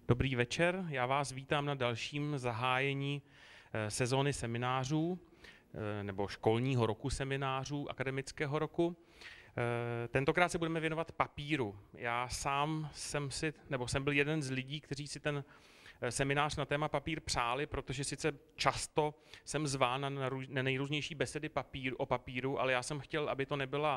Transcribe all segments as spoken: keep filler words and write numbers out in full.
Dobrý večer, já vás vítám na dalším zahájení sezóny seminářů nebo školního roku seminářů, akademického roku. Tentokrát se budeme věnovat papíru. Já sám jsem si, nebo jsem byl jeden z lidí, kteří si ten seminář na téma papír přáli, protože sice často jsem zván na, na nejrůznější besedy papír, o papíru, ale já jsem chtěl, aby to nebyla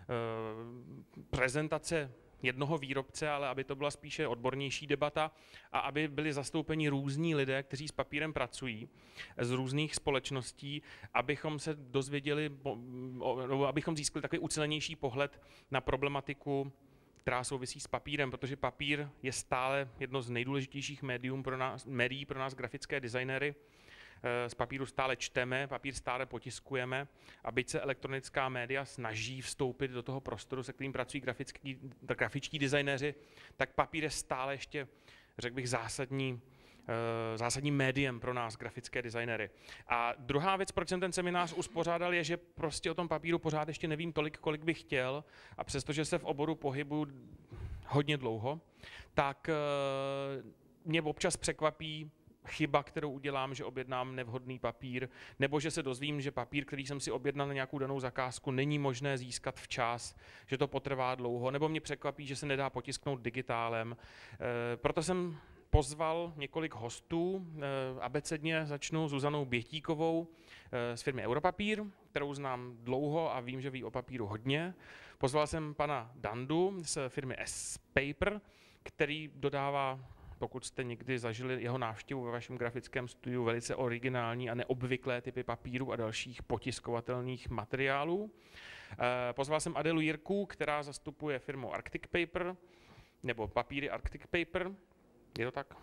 uh, prezentace jednoho výrobce, ale aby to byla spíše odbornější debata a aby byli zastoupeni různí lidé, kteří s papírem pracují z různých společností, abychom se dozvěděli, nebo abychom získali takový ucelenější pohled na problematiku, která souvisí s papírem, protože papír je stále jedno z nejdůležitějších médium pro nás, médií pro nás grafické designéry. Z papíru stále čteme, papír stále potiskujeme a byť se elektronická média snaží vstoupit do toho prostoru, se kterým pracují grafický, grafičtí designéři, tak papír je stále ještě, řekl bych, zásadní, zásadním médiem pro nás, grafické designéry. A druhá věc, proč jsem ten seminář uspořádal, je, že prostě o tom papíru pořád ještě nevím tolik, kolik bych chtěl, a přestože se v oboru pohybuju hodně dlouho, tak mě občas překvapí chyba, kterou udělám, že objednám nevhodný papír, nebo že se dozvím, že papír, který jsem si objednal na nějakou danou zakázku, není možné získat včas, že to potrvá dlouho, nebo mě překvapí, že se nedá potisknout digitálem. E, proto jsem pozval několik hostů. E, abecedně začnu Zuzanou Bětíkovou e, z firmy Europapír, kterou znám dlouho a vím, že ví o papíru hodně. Pozval jsem pana Dandu z firmy S-Paper, který dodává, pokud jste někdy zažili jeho návštěvu ve vašem grafickém studiu, velice originální a neobvyklé typy papíru a dalších potiskovatelných materiálů. Pozval jsem Adelu Jirku, která zastupuje firmu Arctic Paper, nebo papíry Arctic Paper, je to tak?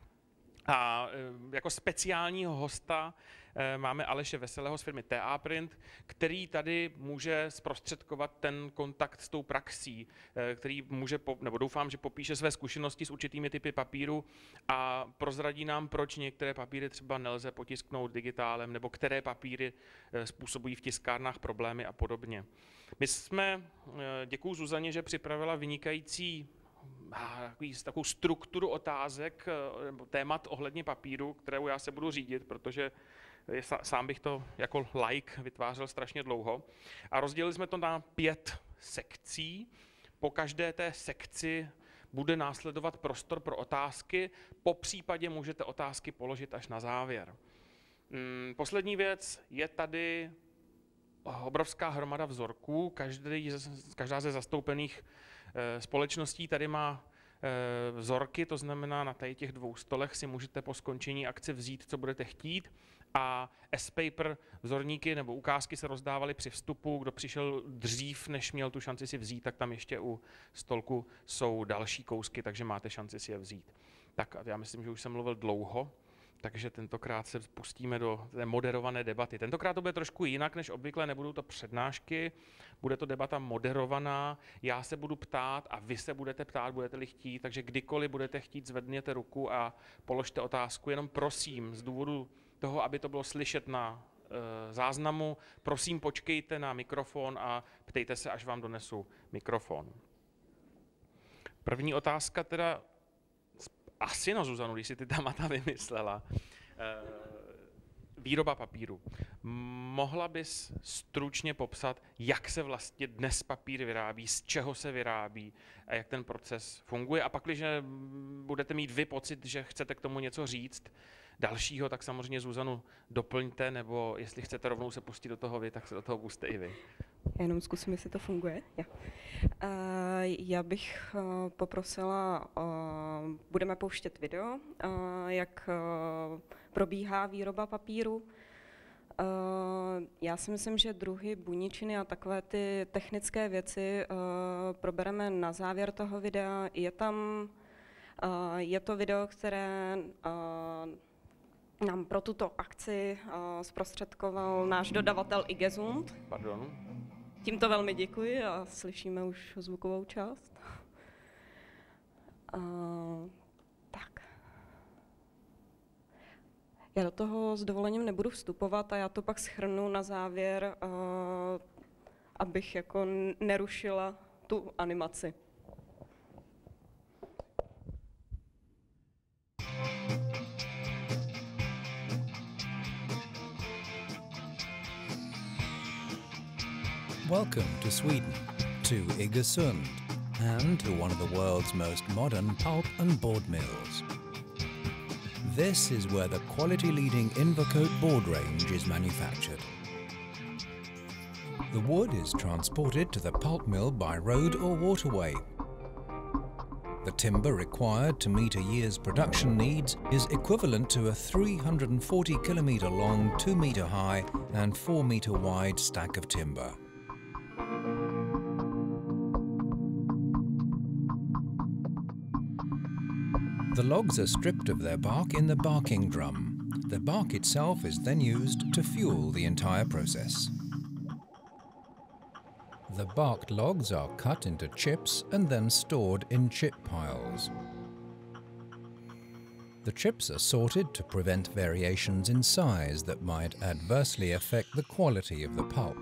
A jako speciálního hosta máme Aleše Veselého z firmy T A Print, který tady může zprostředkovat ten kontakt s tou praxí, který může, nebo doufám, že popíše své zkušenosti s určitými typy papíru a prozradí nám, proč některé papíry třeba nelze potisknout digitálem, nebo které papíry způsobují v tiskárnách problémy a podobně. My jsme, děkuju Zuzaně, že připravila vynikající takovou strukturu otázek nebo témat ohledně papíru, kterou já se budu řídit, protože sám bych to jako laik vytvářel strašně dlouho. A rozdělili jsme to na pět sekcí. Po každé té sekci bude následovat prostor pro otázky, po případě můžete otázky položit až na závěr. Poslední věc, je tady obrovská hromada vzorků, každý, každá ze zastoupených společností tady má vzorky, to znamená, na tady těch dvou stolech si můžete po skončení akce vzít, co budete chtít, a S-Paper vzorníky nebo ukázky se rozdávaly při vstupu. Kdo přišel dřív, než měl tu šanci si vzít, tak tam ještě u stolku jsou další kousky, takže máte šanci si je vzít. Tak já myslím, že už jsem mluvil dlouho, takže tentokrát se pustíme do té moderované debaty. Tentokrát to bude trošku jinak než obvykle, nebudou to přednášky, bude to debata moderovaná, já se budu ptát a vy se budete ptát, budete-li chtít, takže kdykoliv budete chtít, zvedněte ruku a položte otázku, jenom prosím, z důvodu toho, aby to bylo slyšet na e, záznamu, prosím počkejte na mikrofon a ptejte se, až vám donesu mikrofon. První otázka teda asi na Zuzanu, když si ty témata vymyslela. Výroba papíru. Mohla bys stručně popsat, jak se vlastně dnes papír vyrábí, z čeho se vyrábí a jak ten proces funguje? A pak, když budete mít vy pocit, že chcete k tomu něco říct dalšího, tak samozřejmě Zuzanu doplňte, nebo jestli chcete rovnou se pustit do toho vy, tak se do toho puste i vy. Já jenom zkusím, jestli to funguje. Ja. Uh, já bych uh, poprosila, uh, budeme pouštět video, uh, jak uh, probíhá výroba papíru. Uh, já si myslím, že druhy, buničiny a takové ty technické věci uh, probereme na závěr toho videa. Je tam, uh, je to video, které uh, nám pro tuto akci uh, zprostředkoval náš dodavatel Igesund. Pardon. Tímto velmi děkuji a slyšíme už zvukovou část. Uh, tak. Já do toho s dovolením nebudu vstupovat a já to pak shrnu na závěr, uh, abych jako nerušila tu animaci. Welcome to Sweden, to Iggesund, and to one of the world's most modern pulp and board mills. This is where the quality-leading Invercote board range is manufactured. The wood is transported to the pulp mill by road or waterway. The timber required to meet a year's production needs is equivalent to a three hundred forty kilometre long, two metre high and four metre wide stack of timber. The logs are stripped of their bark in the barking drum. The bark itself is then used to fuel the entire process. The barked logs are cut into chips and then stored in chip piles. The chips are sorted to prevent variations in size that might adversely affect the quality of the pulp.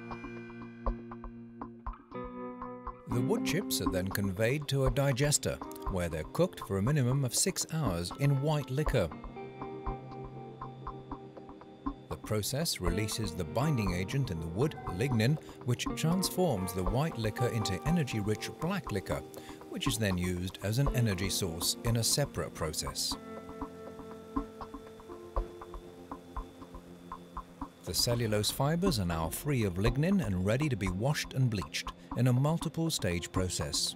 The wood chips are then conveyed to a digester, where they're cooked for a minimum of six hours in white liquor. The process releases the binding agent in the wood, lignin, which transforms the white liquor into energy-rich black liquor, which is then used as an energy source in a separate process. The cellulose fibers are now free of lignin and ready to be washed and bleached in a multiple stage process.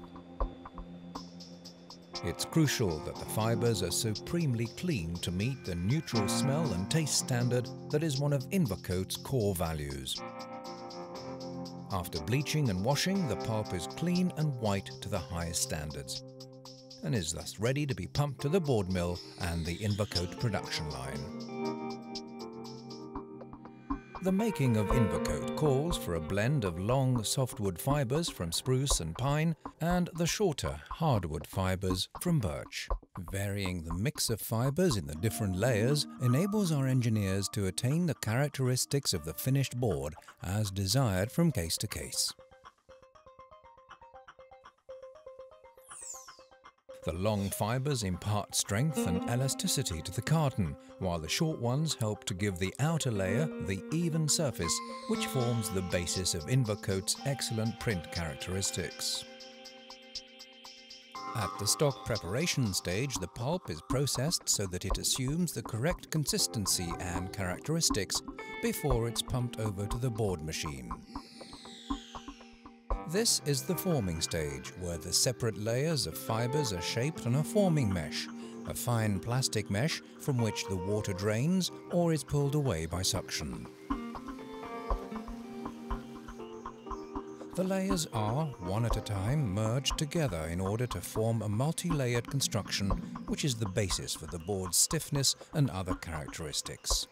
It's crucial that the fibers are supremely clean to meet the neutral smell and taste standard that is one of Invercote's core values. After bleaching and washing, the pulp is clean and white to the highest standards and is thus ready to be pumped to the board mill and the Invercote production line. The making of Invercote calls for a blend of long softwood fibers from spruce and pine and the shorter hardwood fibers from birch. Varying the mix of fibers in the different layers enables our engineers to attain the characteristics of the finished board as desired from case to case. The long fibers impart strength and elasticity to the carton, while the short ones help to give the outer layer the even surface, which forms the basis of Invercote's excellent print characteristics. At the stock preparation stage, the pulp is processed so that it assumes the correct consistency and characteristics before it's pumped over to the board machine. This is the forming stage, where the separate layers of fibers are shaped on a forming mesh, a fine plastic mesh from which the water drains or is pulled away by suction. The layers are, one at a time, merged together in order to form a multi-layered construction, which is the basis for the board's stiffness and other characteristics.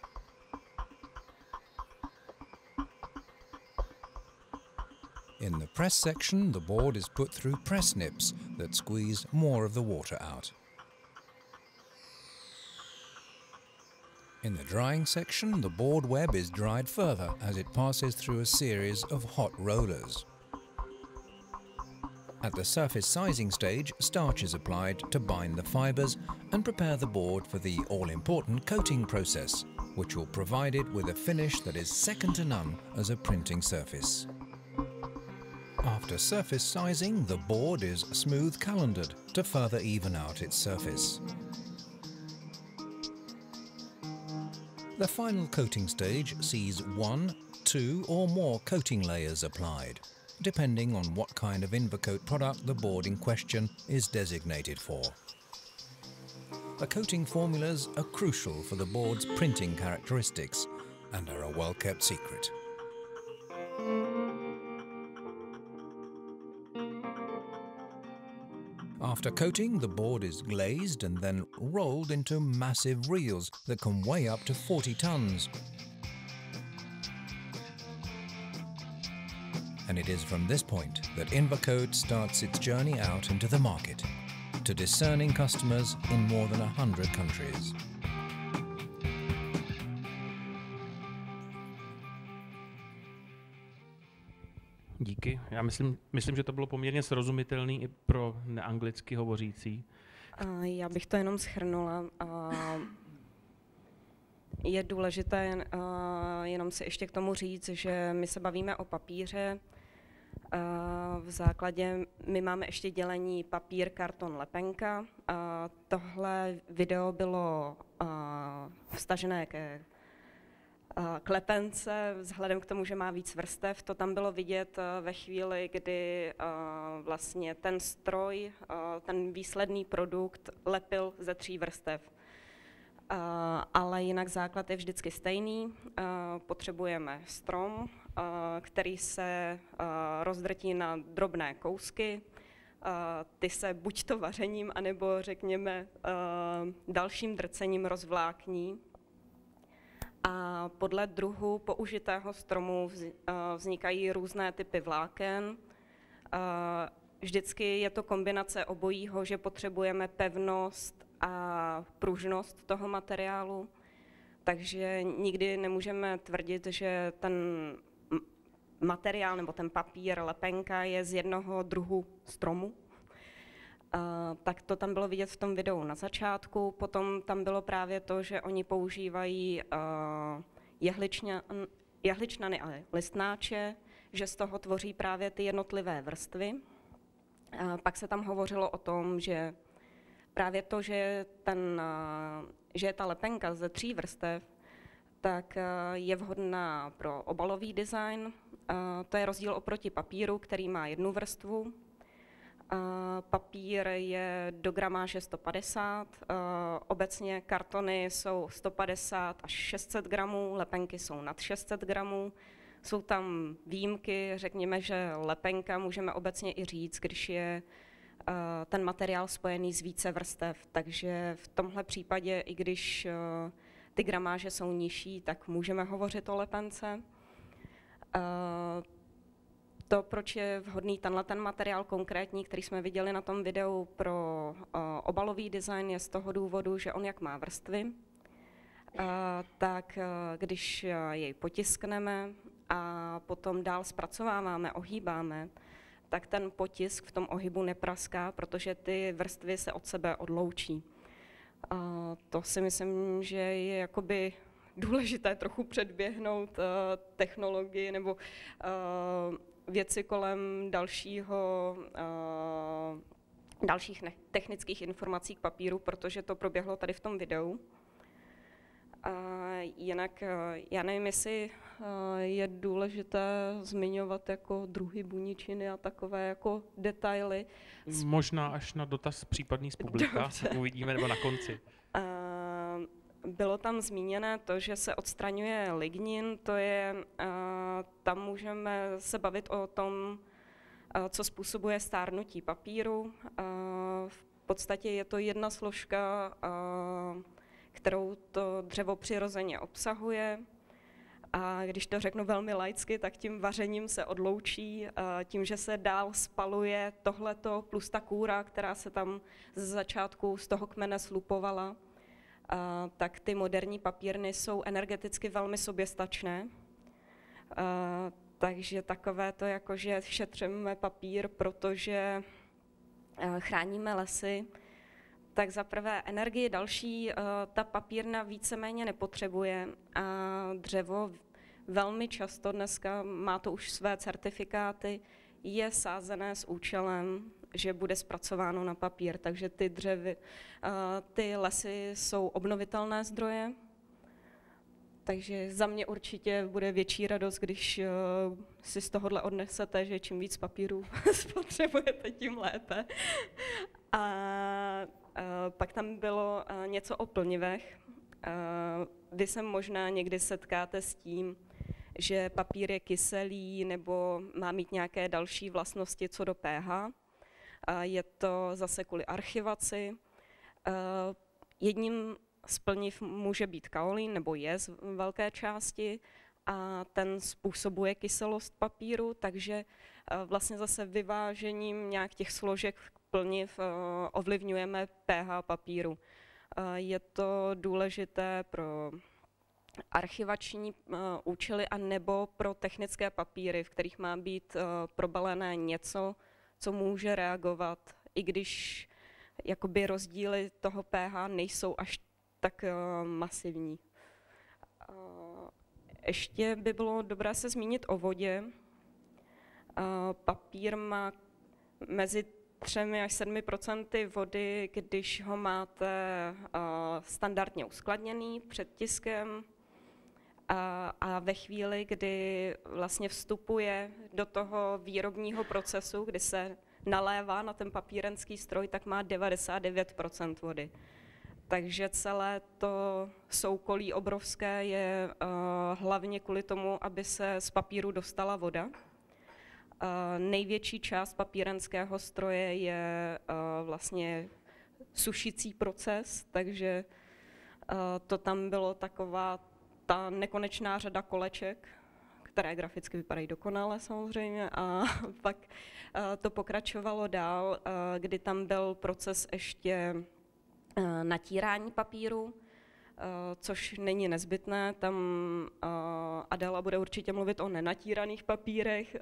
In the press section, the board is put through press nips that squeeze more of the water out. In the drying section, the board web is dried further as it passes through a series of hot rollers. At the surface sizing stage, starch is applied to bind the fibers and prepare the board for the all-important coating process, which will provide it with a finish that is second to none as a printing surface. After surface sizing, the board is smooth calendared to further even out its surface. The final coating stage sees one, two or more coating layers applied, depending on what kind of Invercote product the board in question is designated for. The coating formulas are crucial for the board's printing characteristics and are a well-kept secret. After coating, the board is glazed and then rolled into massive reels that can weigh up to forty tons. And it is from this point that Invercote starts its journey out into the market, to discerning customers in more than a hundred countries. Díky. Já myslím, myslím, že to bylo poměrně srozumitelný i pro neanglicky hovořící. Já bych to jenom shrnula. je důležité uh, jenom si ještě k tomu říct, že my se bavíme o papíře. Uh, v základě my máme ještě dělení papír, karton, lepenka. Uh, tohle video bylo uh, vstažené ke k lepence, vzhledem k tomu, že má víc vrstev. To tam bylo vidět ve chvíli, kdy vlastně ten stroj, ten výsledný produkt lepil ze tří vrstev. Ale jinak základ je vždycky stejný. Potřebujeme strom, který se rozdrtí na drobné kousky. Ty se buď to vařením, anebo řekněme dalším drcením rozvlákní. A podle druhu použitého stromu vznikají různé typy vláken. Vždycky je to kombinace obojího, že potřebujeme pevnost a pružnost toho materiálu, takže nikdy nemůžeme tvrdit, že ten materiál nebo ten papír, lepenka je z jednoho druhu stromu. Uh, tak to tam bylo vidět v tom videu na začátku. Potom tam bylo právě to, že oni používají uh, jehličňa, jehličnany a listnáče, že z toho tvoří právě ty jednotlivé vrstvy. Uh, pak se tam hovořilo o tom, že právě to, že, ten, uh, že je ta lepenka ze tří vrstev, tak uh, je vhodná pro obalový design. Uh, to je rozdíl oproti papíru, který má jednu vrstvu. Uh, papír je do gramáže sto padesát, uh, obecně kartony jsou sto padesát až šest set gramů, lepenky jsou nad šest set gramů. Jsou tam výjimky, řekněme, že lepenka můžeme obecně i říct, když je uh, ten materiál spojený z více vrstev. Takže v tomhle případě, i když uh, ty gramáže jsou nižší, tak můžeme hovořit o lepence. Uh, To, proč je vhodný tenhle ten materiál konkrétní, který jsme viděli na tom videu pro uh, obalový design, je z toho důvodu, že on jak má vrstvy, uh, tak uh, když uh, jej potiskneme a potom dál zpracováváme, ohýbáme, tak ten potisk v tom ohybu nepraská, protože ty vrstvy se od sebe odloučí. Uh, to si myslím, že je jakoby důležité trochu předběhnout uh, technologii nebo uh, věci kolem dalšího, uh, dalších ne- technických informací k papíru, protože to proběhlo tady v tom videu. Uh, jinak uh, já nevím, jestli uh, je důležité zmiňovat jako druhy buničiny a takové jako detaily. Možná až na dotaz případný z publika, uvidíme, nebo na konci. Uh, Bylo tam zmíněné to, že se odstraňuje lignin, to je, uh, tam můžeme se bavit o tom, uh, co způsobuje stárnutí papíru. Uh, v podstatě je to jedna složka, uh, kterou to dřevo přirozeně obsahuje. A když to řeknu velmi laicky, tak tím vařením se odloučí, uh, tím, že se dál spaluje tohleto plus ta kůra, která se tam z začátku z toho kmene slupovala. Uh, tak ty moderní papírny jsou energeticky velmi soběstačné. Uh, takže takové to, jako že šetříme papír, protože uh, chráníme lesy, tak za prvé energii další uh, ta papírna víceméně nepotřebuje a dřevo velmi často dneska, má to už své certifikáty, je sázené s účelem, že bude zpracováno na papír, takže ty dřevy, ty lesy jsou obnovitelné zdroje, takže za mě určitě bude větší radost, když si z tohohle odnesete, že čím víc papíru spotřebujete, tím lépe. A pak tam bylo něco o plnivech. Vy se možná někdy setkáte s tím, že papír je kyselý nebo má mít nějaké další vlastnosti co do pH. Je to zase kvůli archivaci. Jedním z plniv může být kaolín, nebo je z velké části, a ten způsobuje kyselost papíru, takže vlastně zase vyvážením nějak těch složek plniv ovlivňujeme pH papíru. Je to důležité pro archivační uh, účely a nebo pro technické papíry, v kterých má být uh, probalené něco, co může reagovat, i když jakoby rozdíly toho pH nejsou až tak uh, masivní. Ještě by bylo dobré se zmínit o vodě. Papír má mezi třemi až sedmi procenty vody, když ho máte standardně uskladněný před tiskem a, a ve chvíli, kdy vlastně vstupuje do toho výrobního procesu, kdy se nalévá na ten papírenský stroj, tak má devadesát devět procent vody. Takže celé to soukolí obrovské je uh, hlavně kvůli tomu, aby se z papíru dostala voda. Uh, největší část papírenského stroje je uh, vlastně sušicí proces, takže uh, to tam bylo taková ta nekonečná řada koleček, které graficky vypadají dokonale samozřejmě, a pak uh, to pokračovalo dál, uh, kdy tam byl proces ještě natírání papíru, což není nezbytné. Tam Adela bude určitě mluvit o nenatíraných papírech.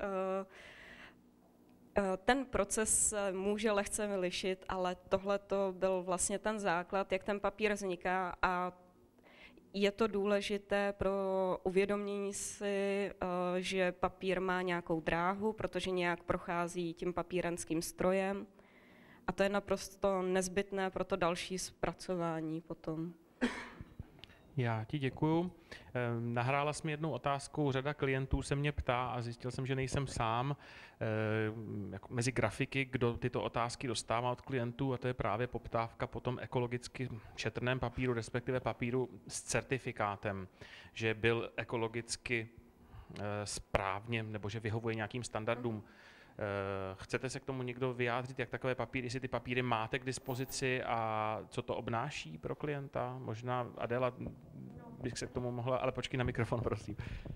Ten proces může lehce lišit, ale tohle to byl vlastně ten základ, jak ten papír vzniká, a je to důležité pro uvědomění si, že papír má nějakou dráhu, protože nějak prochází tím papírenským strojem. A to je naprosto nezbytné pro to další zpracování potom. Já ti děkuju. Nahrála jsi mi jednu otázku, řada klientů se mě ptá a zjistil jsem, že nejsem sám jako mezi grafiky, kdo tyto otázky dostává od klientů, a to je právě poptávka po tom ekologicky šetrném papíru, respektive papíru s certifikátem, že byl ekologicky správně nebo že vyhovuje nějakým standardům. Chcete se k tomu někdo vyjádřit, jak takové papíry, jestli ty papíry máte k dispozici a co to obnáší pro klienta? Možná Adela bych se k tomu mohla, ale počkej na mikrofon, prosím.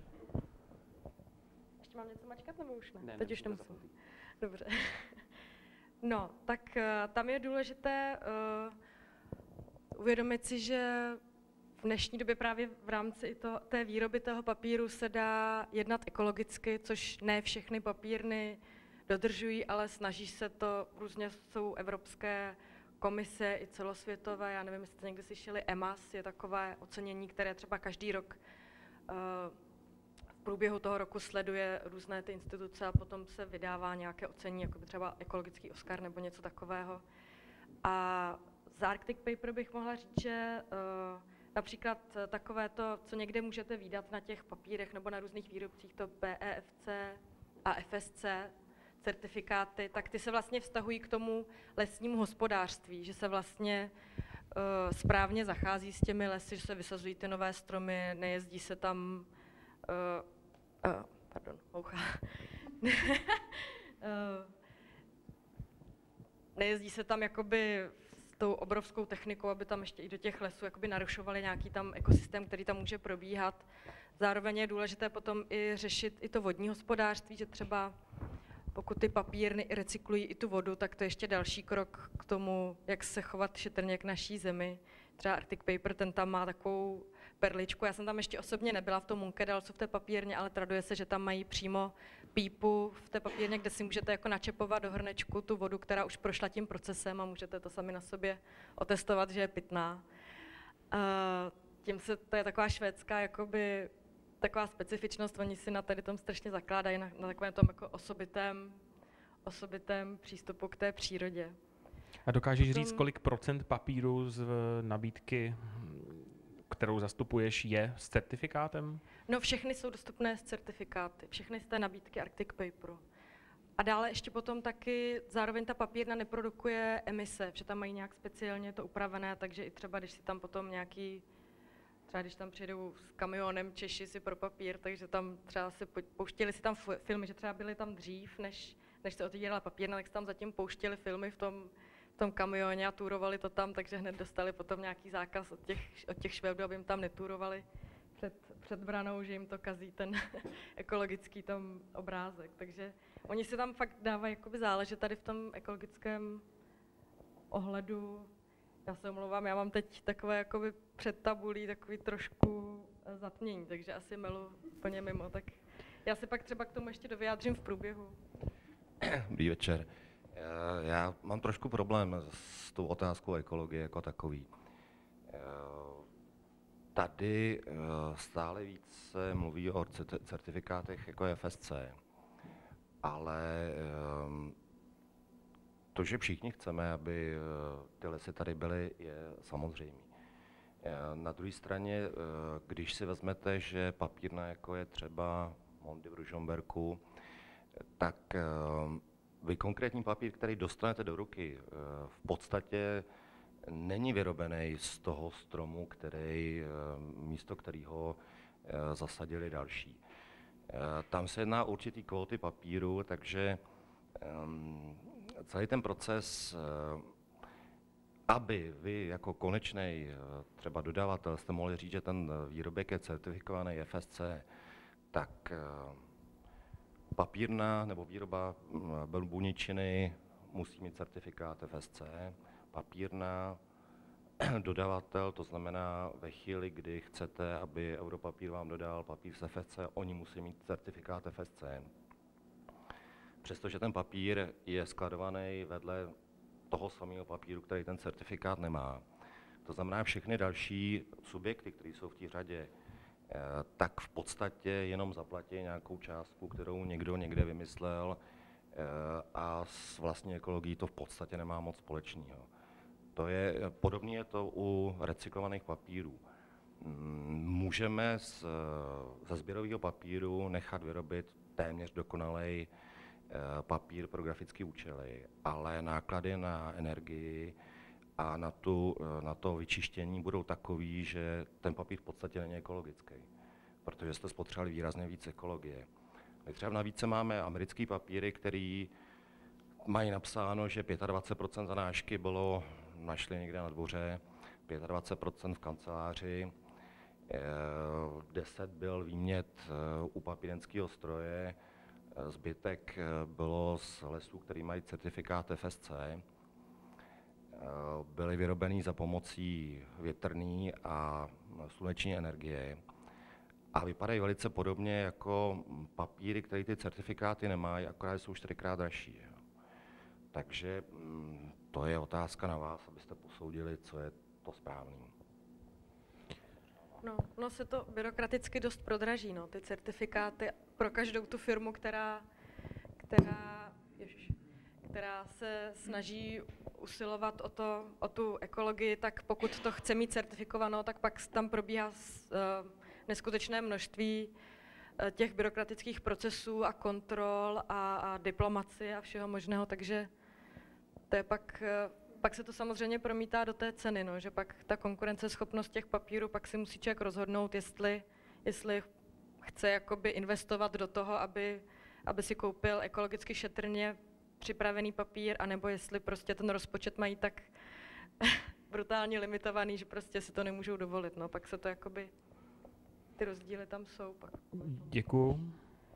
Ještě mám něco mačkat, nebo už ne? ne Teď ne, už nemusím. Dobře. No, tak uh, tam je důležité uh, uvědomit si, že v dnešní době právě v rámci i to, té výroby toho papíru se dá jednat ekologicky, což ne všechny papírny dodržují, ale snaží se to, různě jsou evropské komise i celosvětové, já nevím, jestli jste někdy slyšeli, E M A S je takové ocenění, které třeba každý rok uh, v průběhu toho roku sleduje různé ty instituce a potom se vydává nějaké ocenění, jako by třeba ekologický Oscar nebo něco takového. A za Arctic Paper bych mohla říct, že uh, například takové to, co někde můžete vidět na těch papírech nebo na různých výrobcích, to P E F C a F S C certifikáty, tak ty se vlastně vztahují k tomu lesnímu hospodářství, že se vlastně uh, správně zachází s těmi lesy, že se vysazují ty nové stromy, nejezdí se tam, uh, uh, pardon, moucha, uh, nejezdí se tam jakoby s tou obrovskou technikou, aby tam ještě i do těch lesů jakoby narušovali nějaký tam ekosystém, který tam může probíhat. Zároveň je důležité potom i řešit i to vodní hospodářství, že třeba pokud ty papírny recyklují i tu vodu, tak to je ještě další krok k tomu, jak se chovat šetrně k naší zemi. Třeba Arctic Paper, ten tam má takovou perličku. Já jsem tam ještě osobně nebyla v tom Munkedalcu v té papírně, ale traduje se, že tam mají přímo pípu v té papírně, kde si můžete jako načepovat do hrnečku tu vodu, která už prošla tím procesem a můžete to sami na sobě otestovat, že je pitná. Uh, tím se, to je taková švédská jakoby taková specifičnost, oni si na tady tom strašně zakládají, na, na takovém tom jako osobitém, osobitém přístupu k té přírodě. A dokážeš Potom, říct, kolik procent papíru z nabídky, kterou zastupuješ, je s certifikátem? No všechny jsou dostupné s certifikáty, všechny z té nabídky Arctic Paperu. A dále ještě potom taky zároveň ta papírna neprodukuje emise, že tam mají nějak speciálně to upravené, takže i třeba když si tam potom nějaký třeba když tam přijedou s kamionem Češi si pro papír, takže tam třeba si pouštěli si tam filmy, že třeba byli tam dřív, než, než se otevívala papírna, tak si tam zatím pouštěli filmy v tom, v tom kamioně a turovali to tam, takže hned dostali potom nějaký zákaz od těch, od těch Švédů, aby jim tam neturovali před, před branou, že jim to kazí ten ekologický tam obrázek. Takže oni si tam fakt dávají jakoby záležet tady v tom ekologickém ohledu. Já se omlouvám, já mám teď takové jakoby před tabulí takový trošku zatmění, takže asi melu úplně mimo, tak já se pak třeba k tomu ještě dovyjádřím v průběhu. Dobrý večer. Já mám trošku problém s tou otázkou ekologie jako takový. tady stále víc se mluví o certifikátech jako F S C, ale to, že všichni chceme, aby ty lesy tady byly, je samozřejmé. Na druhé straně, když si vezmete, že papírna, jako je třeba Mondy v Ružomberku, tak vy konkrétní papír, který dostanete do ruky, v podstatě není vyrobený z toho stromu, který, místo kterého zasadili další. Tam se jedná o určitý kvóty papíru, takže celý ten proces, aby vy jako konečný třeba dodavatel jste mohli říct, že ten výrobek je certifikovaný F S C, tak papírna nebo výroba buničiny musí mít certifikát F S C, papírna, dodavatel, to znamená ve chvíli, kdy chcete, aby Europapír vám dodal papír z F S C, oni musí mít certifikát F S C. Přestože ten papír je skladovaný vedle toho samého papíru, který ten certifikát nemá. To znamená, všechny další subjekty, které jsou v té řadě, tak v podstatě jenom zaplatí nějakou částku, kterou někdo někde vymyslel a s vlastní ekologií to v podstatě nemá moc společného. To je, podobně je to u recyklovaných papírů. Můžeme z, ze sběrového papíru nechat vyrobit téměř dokonalý papír pro grafické účely, ale náklady na energii a na, tu, na to vyčištění budou takový, že ten papír v podstatě není ekologický, protože jste spotřebovali výrazně víc ekologie. My třeba navíc máme americký papíry, který mají napsáno, že dvacet pět procent zanášky bylo našli někde na dvoře, dvacet pět procent v kanceláři, deset byl výmět u papírenského stroje, zbytek bylo z lesů, který mají certifikát F S C. Byly vyrobeny za pomocí větrné a sluneční energie a vypadají velice podobně jako papíry, které ty certifikáty nemají, akorát jsou čtyřikrát dražší. Takže to je otázka na vás, abyste posoudili, co je to správné. No, no se to byrokraticky dost prodraží, no, ty certifikáty pro každou tu firmu, která, která, ježiš, která se snaží usilovat o, to, o tu ekologii, tak pokud to chce mít certifikovanou, tak pak tam probíhá uh, neskutečné množství uh, těch byrokratických procesů a kontrol a, a diplomacie a všeho možného, takže to je pak, uh, pak se to samozřejmě promítá do té ceny, no, že pak ta konkurenceschopnost těch papírů, pak si musí člověk rozhodnout, jestli, jestli chce jakoby investovat do toho, aby, aby si koupil ekologicky šetrně připravený papír, anebo jestli prostě ten rozpočet mají tak brutálně limitovaný, že prostě si to nemůžou dovolit. No, pak se to jakoby, ty rozdíly tam jsou. Pak. Děkuju.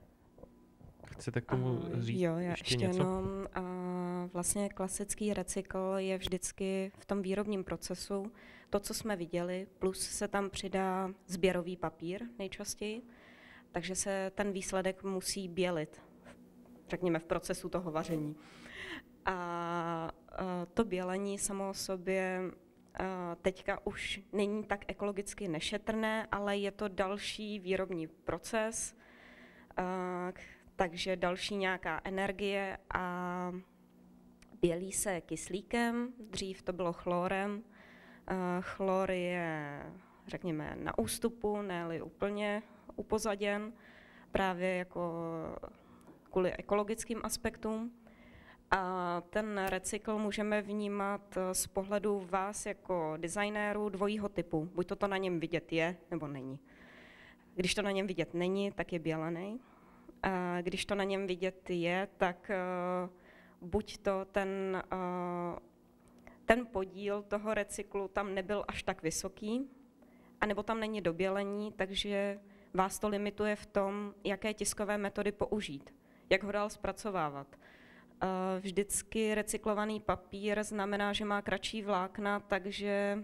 Chcete k tomu říct jo, já ještě, ještě něco? Jenom, a vlastně klasický recykl je vždycky v tom výrobním procesu to, co jsme viděli, plus se tam přidá sběrový papír nejčastěji, takže se ten výsledek musí bělit, řekněme, v procesu toho vaření. A, a to bělení samo o sobě a teďka už není tak ekologicky nešetrné, ale je to další výrobní proces, a, takže další nějaká energie a bělí se kyslíkem, dřív to bylo chlorem. Chlor je, řekněme, na ústupu, ne-li úplně upozaděn, právě jako kvůli ekologickým aspektům. A ten recykl můžeme vnímat z pohledu vás jako designérů dvojího typu. Buď to, to na něm vidět je, nebo není. Když to na něm vidět není, tak je bělený. A když to na něm vidět je, tak uh, buď to ten, uh, ten podíl toho recyklu tam nebyl až tak vysoký, anebo tam není dobělení, takže vás to limituje v tom, jaké tiskové metody použít, jak ho dál zpracovávat. Uh, vždycky recyklovaný papír znamená, že má kratší vlákna, takže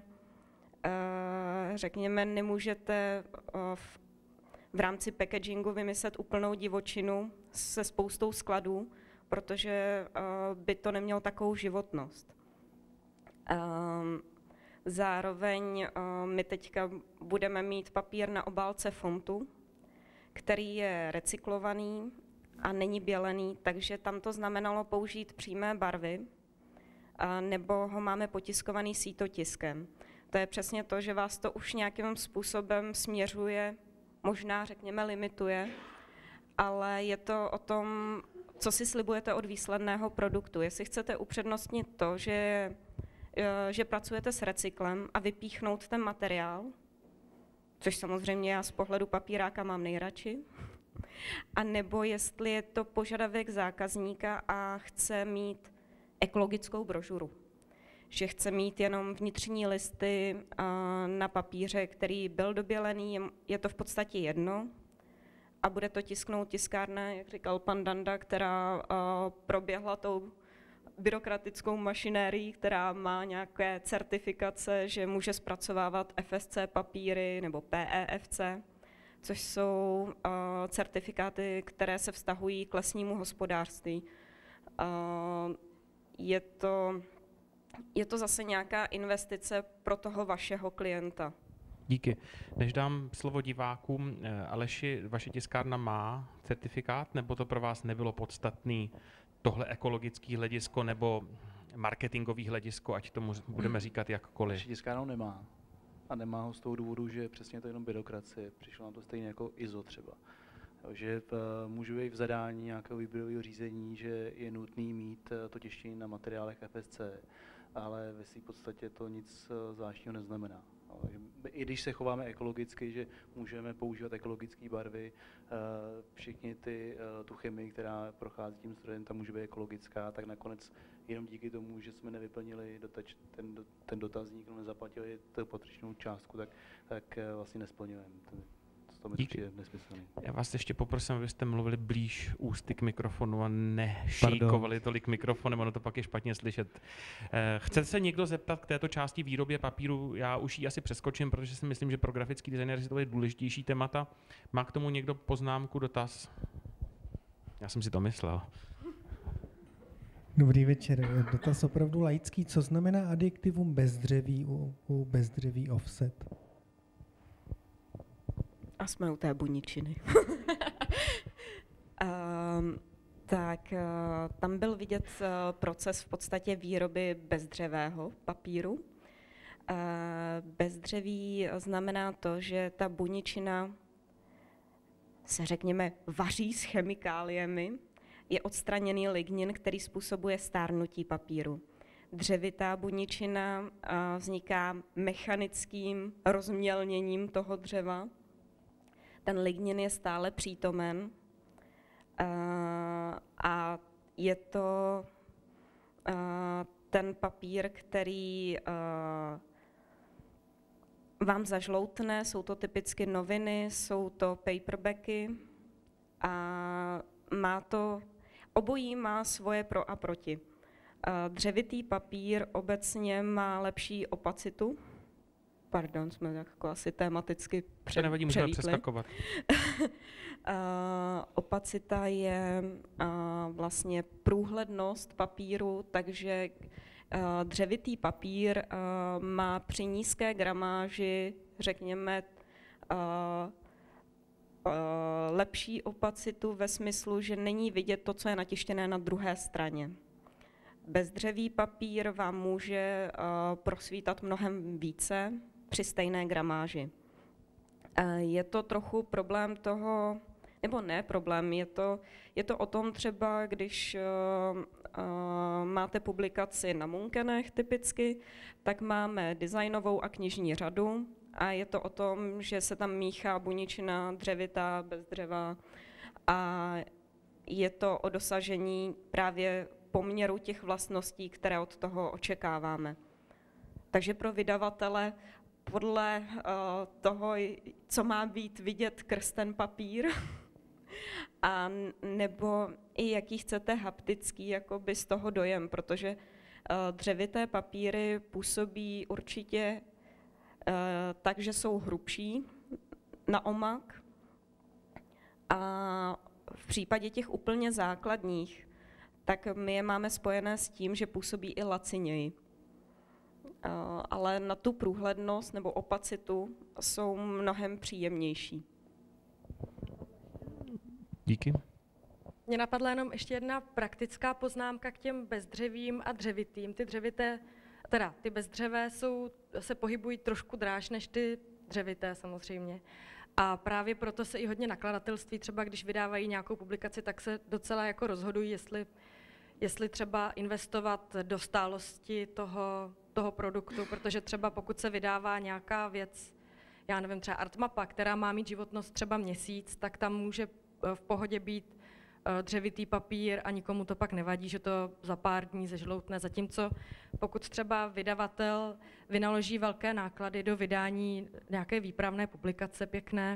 uh, řekněme, nemůžete uh, v v rámci packagingu vymyslet úplnou divočinu se spoustou skladů, protože uh, by to nemělo takovou životnost. Um, Zároveň my teďka budeme mít papír na obálce fontu, který je recyklovaný a není bělený, takže tam to znamenalo použít přímé barvy, nebo ho máme potiskovaný sítotiskem. To je přesně to, že vás to už nějakým způsobem směřuje, možná řekněme limituje, ale je to o tom, co si slibujete od výsledného produktu. Jestli chcete upřednostnit to, že, že pracujete s recyklem a vypíchnout ten materiál, což samozřejmě já z pohledu papíráka mám nejradši, a nebo jestli je to požadavek zákazníka a chce mít ekologickou brožuru. Že chce mít jenom vnitřní listy na papíře, který byl dobělený, je to v podstatě jedno. A bude to tisknout tiskárna, jak říkal pan Danda, která proběhla tou byrokratickou mašinérií, která má nějaké certifikace, že může zpracovávat F S C papíry nebo P E F C, což jsou uh, certifikáty, které se vztahují k lesnímu hospodářství. Uh, je to, je to zase nějaká investice pro toho vašeho klienta. Díky. Než dám slovo divákům, Aleši, vaše tiskárna má certifikát, nebo to pro vás nebylo podstatný tohle ekologické hledisko nebo marketingový hledisko, ať tomu budeme říkat jakkoliv? Naše tiskárna nemá. A nemá ho z toho důvodu, že přesně to je jenom byrokracie. Přišlo nám to stejně jako I S O třeba. Jo, že můžu být v zadání nějakého výběrového řízení, že je nutný mít to tištění na materiálech F S C, ale ve své podstatě to nic zvláštního neznamená. I když se chováme ekologicky, že můžeme používat ekologické barvy, všichni ty, tu chemii, která prochází tím strojem, ta může být ekologická, tak nakonec jenom díky tomu, že jsme nevyplnili dotač, ten, ten dotazník, no nezaplatili tu patřičnou částku, tak, tak vlastně nesplňujeme. To mi přijde nesmyslný. Já vás ještě poprosím, abyste mluvili blíž ústy k mikrofonu a nešejkovali tolik mikrofonem, ono to pak je špatně slyšet. Chce se někdo zeptat k této části výrobě papíru? Já už ji asi přeskočím, protože si myslím, že pro grafický designéry to je důležitější témata. Má k tomu někdo poznámku, dotaz? Já jsem si to myslel. Dobrý večer. Dotaz opravdu laický. Co znamená adjektivum bezdřeví u, u bezdřeví offset? A jsme u té buničiny. um, tak uh, tam byl vidět uh, proces v podstatě výroby bezdřevého papíru. Uh, bezdřeví znamená to, že ta buničina se řekněme vaří s chemikáliemi, je odstraněný lignin, který způsobuje stárnutí papíru. Dřevitá buničina uh, vzniká mechanickým rozmělněním toho dřeva. Ten lignin je stále přítomen uh, a je to uh, ten papír, který uh, vám zažloutne, jsou to typicky noviny, jsou to paperbacky a má to, obojí má svoje pro a proti. Uh, dřevitý papír obecně má lepší opacitu. Pardon, jsme jako asi tematicky pře- nevadí, můžeme přeskakovat. uh, opacita je uh, vlastně průhlednost papíru, takže uh, dřevitý papír uh, má při nízké gramáži, řekněme, uh, uh, lepší opacitu ve smyslu, že není vidět to, co je natištěné na druhé straně. Bezdřevý papír vám může uh, prosvítat mnohem více při stejné gramáži. Je to trochu problém toho, nebo ne problém, je to, je to o tom třeba, když uh, uh, máte publikaci na Munkenech typicky, tak máme designovou a knižní řadu a je to o tom, že se tam míchá buničina dřevitá, bez dřeva a je to o dosažení právě poměru těch vlastností, které od toho očekáváme. Takže pro vydavatele podle uh, toho, co má být vidět krz ten papír, a nebo i jaký chcete haptický jakoby z toho dojem, protože uh, dřevité papíry působí určitě uh, tak, že jsou hrubší na omak a v případě těch úplně základních, tak my je máme spojené s tím, že působí i laciněji. ale na tu průhlednost nebo opacitu jsou mnohem příjemnější. Díky. Mně napadla jenom ještě jedna praktická poznámka k těm bezdřevým a dřevitým. Ty dřevité, teda ty bezdřevé jsou, se pohybují trošku dráž než ty dřevité samozřejmě. A právě proto se i hodně nakladatelství, třeba když vydávají nějakou publikaci, tak se docela jako rozhodují, jestli, jestli třeba investovat do stálosti toho, toho produktu, protože třeba pokud se vydává nějaká věc, já nevím, třeba Artmapa, která má mít životnost třeba měsíc, tak tam může v pohodě být dřevitý papír a nikomu to pak nevadí, že to za pár dní zežloutne. Zatímco pokud třeba vydavatel vynaloží velké náklady do vydání nějaké výpravné publikace pěkné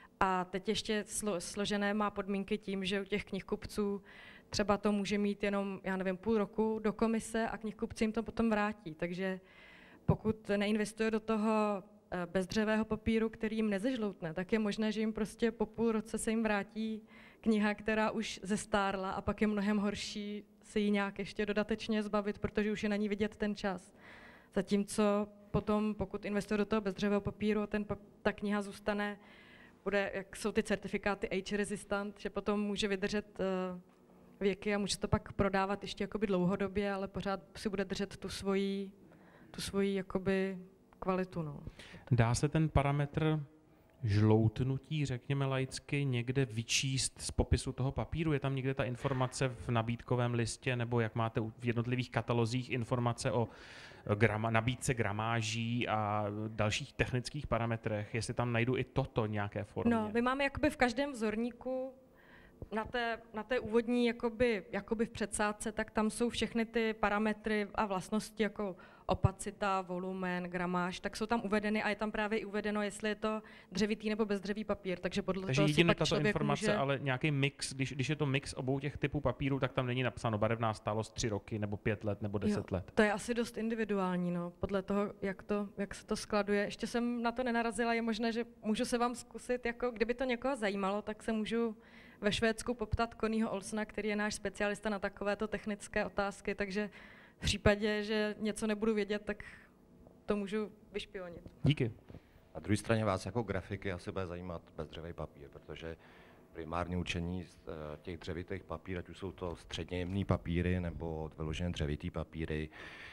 a teď ještě slo, složené má podmínky tím, že u těch knihkupců třeba to může mít jenom, já nevím, půl roku do komise a knihkupci jim to potom vrátí. Takže pokud neinvestuje do toho bezdřevého papíru, který jim nezežloutne, tak je možné, že jim prostě po půl roce se jim vrátí kniha, která už zestárla a pak je mnohem horší se jí nějak ještě dodatečně zbavit, protože už je na ní vidět ten čas. Zatímco potom, pokud investuje do toho bezdřevého papíru, ten, ta kniha zůstane, bude, jak jsou ty certifikáty age resistant, že potom může vydržet uh, věky a může to pak prodávat ještě jakoby dlouhodobě, ale pořád si bude držet tu svoji, tu svoji jakoby kvalitu. No. Dá se ten parametr žloutnutí, řekněme laicky, někde vyčíst z popisu toho papíru? Je tam někde ta informace v nabídkovém listě, nebo jak máte v jednotlivých katalozích informace o grama, nabídce gramáží a dalších technických parametrech? Jestli tam najdu i toto nějaké formě? No, my máme jakoby v každém vzorníku na té, na té úvodní jakoby, jakoby v předsádce, tak tam jsou všechny ty parametry a vlastnosti jako opacita, volumen, gramáž, tak jsou tam uvedeny a je tam právě i uvedeno, jestli je to dřevitý nebo bezdřevý papír, takže podle takže toho si pak tato člověk informace, může... ale nějaký mix, když, když je to mix obou těch typů papíru, tak tam není napsáno barevná stálost tři roky, nebo pět let, nebo deset jo, let. To je asi dost individuální, no, podle toho, jak, to, jak se to skladuje. Ještě jsem na to nenarazila, je možné, že můžu se vám zkusit, jako kdyby to někoho zajímalo, tak se můžu ve Švédsku poptat Connyho Olsona, který je náš specialista na takovéto technické otázky, takže v případě, že něco nebudu vědět, tak to můžu vyšpionit. Díky. Na druhé straně vás jako grafiky asi bude zajímat bezdřevý papír, protože primární učení těch dřevitých papír, ať už jsou to středně jemný papíry nebo vyloženě dřevitý papíry,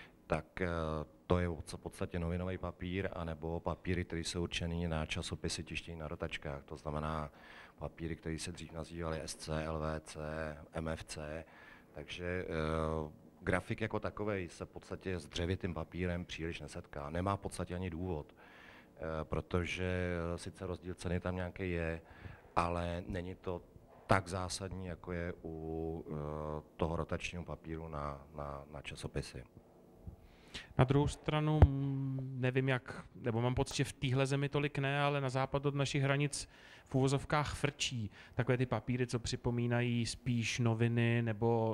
tak to je v podstatě novinový papír, anebo papíry, které jsou určený na časopisy tištění na rotačkách. To znamená papíry, které se dřív nazývaly S C, L V C, M F C. Takže uh, grafik jako takovej se v podstatě s dřevitým papírem příliš nesetká. Nemá v podstatě ani důvod, uh, protože sice rozdíl ceny tam nějaký je, ale není to tak zásadní, jako je u uh, toho rotačního papíru na, na, na časopisy. Na druhou stranu nevím jak, nebo mám pocit, že v téhle zemi tolik ne, ale na západ od našich hranic v uvozovkách frčí takové ty papíry, co připomínají spíš noviny nebo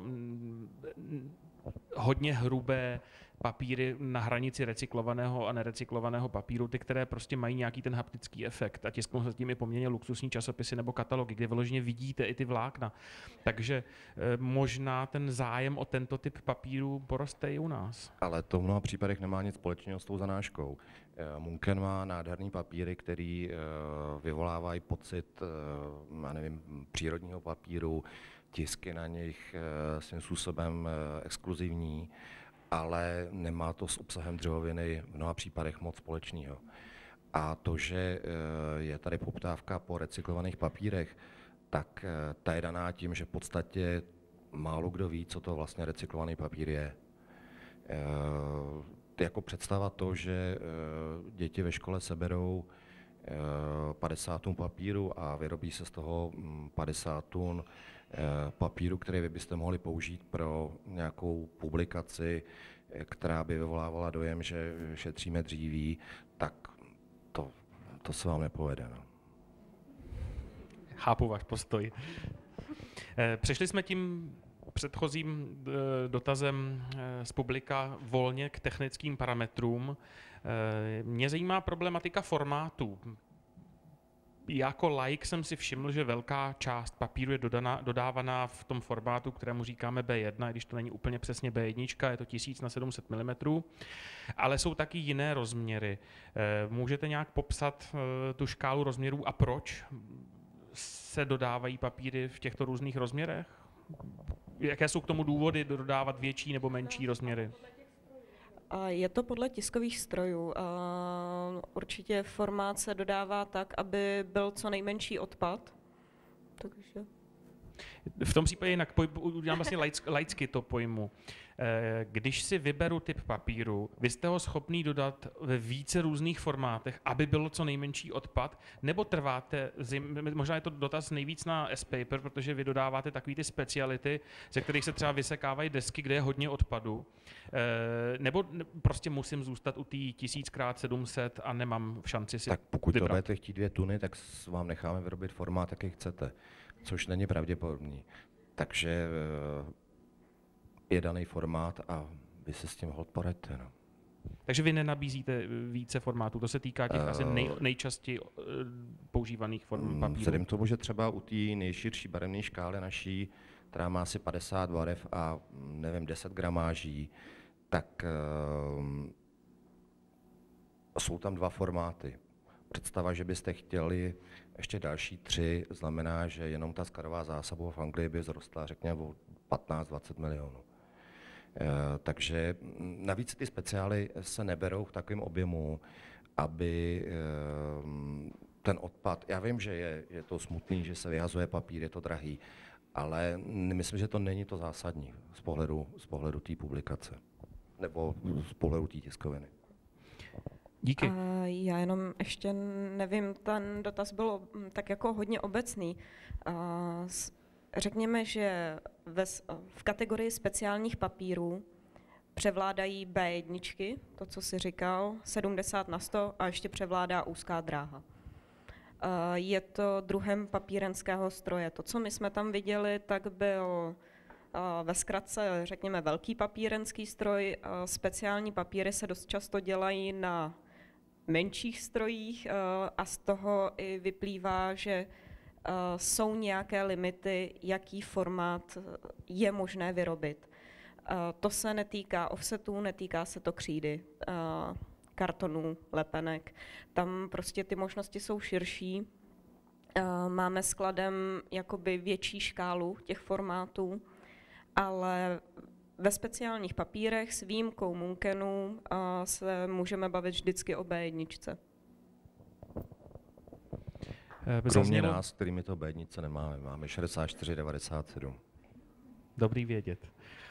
hodně hrubé papíry na hranici recyklovaného a nerecyklovaného papíru, ty, které prostě mají nějaký ten haptický efekt a tisknou se tím i poměrně luxusní časopisy nebo katalogy, kde vyloženě vidíte i ty vlákna. Takže e, možná ten zájem o tento typ papíru poroste i u nás. Ale to v mnoha případech nemá nic společného s tou zanáškou. E, Munken má nádherný papíry, který e, vyvolávají pocit e, já nevím, přírodního papíru, tisky na nich e, svým způsobem e, exkluzivní, ale nemá to s obsahem dřevoviny v mnoha případech moc společného. A to, že je tady poptávka po recyklovaných papírech, tak ta je daná tím, že v podstatě málo kdo ví, co to vlastně recyklovaný papír je. Jako představa to, že děti ve škole seberou padesát tun papíru a vyrobí se z toho padesát tun papíru, který vy byste mohli použít pro nějakou publikaci, která by vyvolávala dojem, že šetříme dříví, tak to, to se vám nepovede. No. Chápu váš postoj. Přešli jsme tím předchozím dotazem z publika volně k technickým parametrům. Mě zajímá problematika formátů. jako laik jsem si všiml, že velká část papíru je dodaná, dodávaná v tom formátu, kterému říkáme bé jedna, i když to není úplně přesně bé jedna, je to tisíc na sedm set milimetrů, ale jsou taky jiné rozměry. Můžete nějak popsat tu škálu rozměrů a proč se dodávají papíry v těchto různých rozměrech? Jaké jsou k tomu důvody dodávat větší nebo menší rozměry? Je to podle tiskových strojů. Určitě formát se dodává tak, aby byl co nejmenší odpad. Takže... V tom případě jinak udělám vlastně laicky to pojmu. Když si vyberu typ papíru, vy jste ho schopný dodat ve více různých formátech, aby bylo co nejmenší odpad, nebo trváte, možná je to dotaz nejvíc na S-Paper, protože vy dodáváte takový ty speciality, ze kterých se třeba vysekávají desky, kde je hodně odpadu, nebo prostě musím zůstat u té tisíc krát sedm set a nemám šanci si Tak pokud vybrat. to budete chtít dvě tuny, tak vám necháme vyrobit formát, jaký chcete, což není pravděpodobný. Takže je daný formát a vy se s tím hod poraďte. No. Takže vy nenabízíte více formátů, to se týká těch uh, asi nej, nejčastěji používaných form papíru. Vzhledem k tomu, že třeba u té nejširší barevné škály naší, která má asi padesát barev a nevím, deset gramáží, tak uh, jsou tam dva formáty. Představa, že byste chtěli ještě další tři, znamená, že jenom ta skladová zásoba v Anglii by zrostla, řekněme, o patnáct dvacet milionů. E, takže navíc ty speciály se neberou v takovém objemu, aby e, ten odpad, já vím, že je, je to smutný, že se vyhazuje papír, je to drahý, ale myslím, že to není to zásadní z pohledu, z pohledu té publikace nebo z pohledu té tiskoviny. Díky. A já jenom ještě nevím, ten dotaz byl tak jako hodně obecný. Řekněme, že ve, v kategorii speciálních papírů převládají bé jedna, to, co jsi říkal, sedmdesát na sto a ještě převládá úzká dráha. Je to druhem papírenského stroje. To, co my jsme tam viděli, tak byl ve zkratce, řekněme, velký papírenský stroj. Speciální papíry se dost často dělají na menších strojích a z toho i vyplývá, že jsou nějaké limity, jaký formát je možné vyrobit. To se netýká offsetů, netýká se to křídy, kartonů, lepenek. Tam prostě ty možnosti jsou širší. Máme skladem jakoby větší škálu těch formátů, ale ve speciálních papírech s výjimkou Munkenů se můžeme bavit vždycky o bé jedna. Kromě nás, kterými to bé jedna nemáme, máme šedesát čtyři devadesát sedm. Dobrý vědět.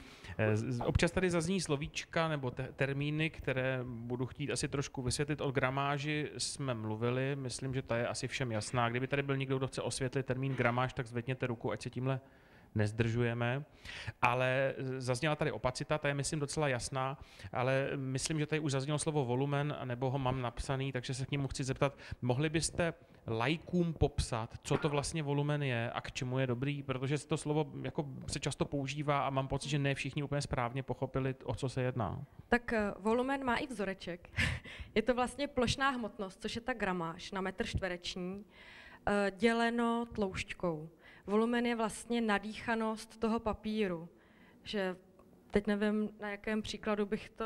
Občas tady zazní slovíčka nebo te- termíny, které budu chtít asi trošku vysvětlit. O gramáži jsme mluvili, myslím, že ta je asi všem jasná. Kdyby tady byl někdo, kdo chce osvětlit termín gramáž, tak zvedněte ruku, ať se tímhle nezdržujeme, ale zazněla tady opacita, ta je myslím docela jasná, ale myslím, že tady už zaznělo slovo volumen, nebo ho mám napsaný, takže se k němu chci zeptat, mohli byste laikům popsat, co to vlastně volumen je a k čemu je dobrý, protože to slovo jako se často používá a mám pocit, že ne všichni úplně správně pochopili, o co se jedná. Tak uh, volumen má i vzoreček. Je to vlastně plošná hmotnost, což je ta gramáž na metr čtvereční, uh, děleno tloušťkou. Volumen je vlastně nadýchanost toho papíru, že teď nevím, na jakém příkladu bych to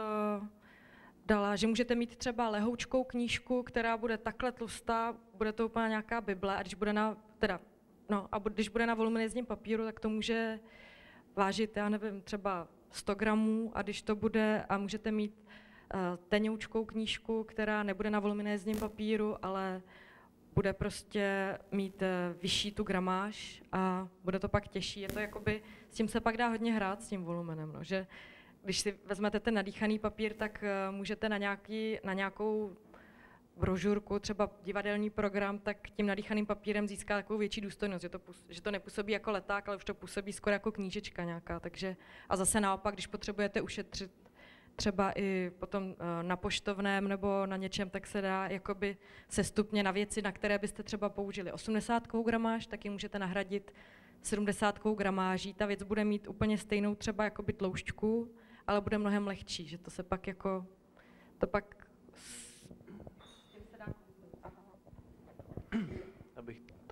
dala, že můžete mít třeba lehoučkou knížku, která bude takhle tlustá, bude to úplně nějaká bible, a když bude na, teda, no, a když bude na voluminizním papíru, tak to může vážit, já nevím, třeba sto gramů, a když to bude, a můžete mít uh, tenoučkou knížku, která nebude na voluminizním papíru, ale bude prostě mít vyšší tu gramáž a bude to pak těžší. Je to jakoby, s tím se pak dá hodně hrát s tím volumenem, no, že když si vezmete ten nadýchaný papír, tak uh, můžete na, nějaký, na nějakou brožurku, třeba divadelní program, tak tím nadýchaným papírem získá takovou větší důstojnost, že to, že to nepůsobí jako leták, ale už to působí skoro jako knížečka nějaká. Takže, a zase naopak, když potřebujete ušetřit třeba i potom na poštovném nebo na něčem, tak se dá jakoby sestupně na věci, na které byste třeba použili osmdesátkovou gramáž, tak ji můžete nahradit sedmdesátkovou gramáží. Ta věc bude mít úplně stejnou třeba jakoby tloušťku, ale bude mnohem lehčí, že to se pak jako, to pak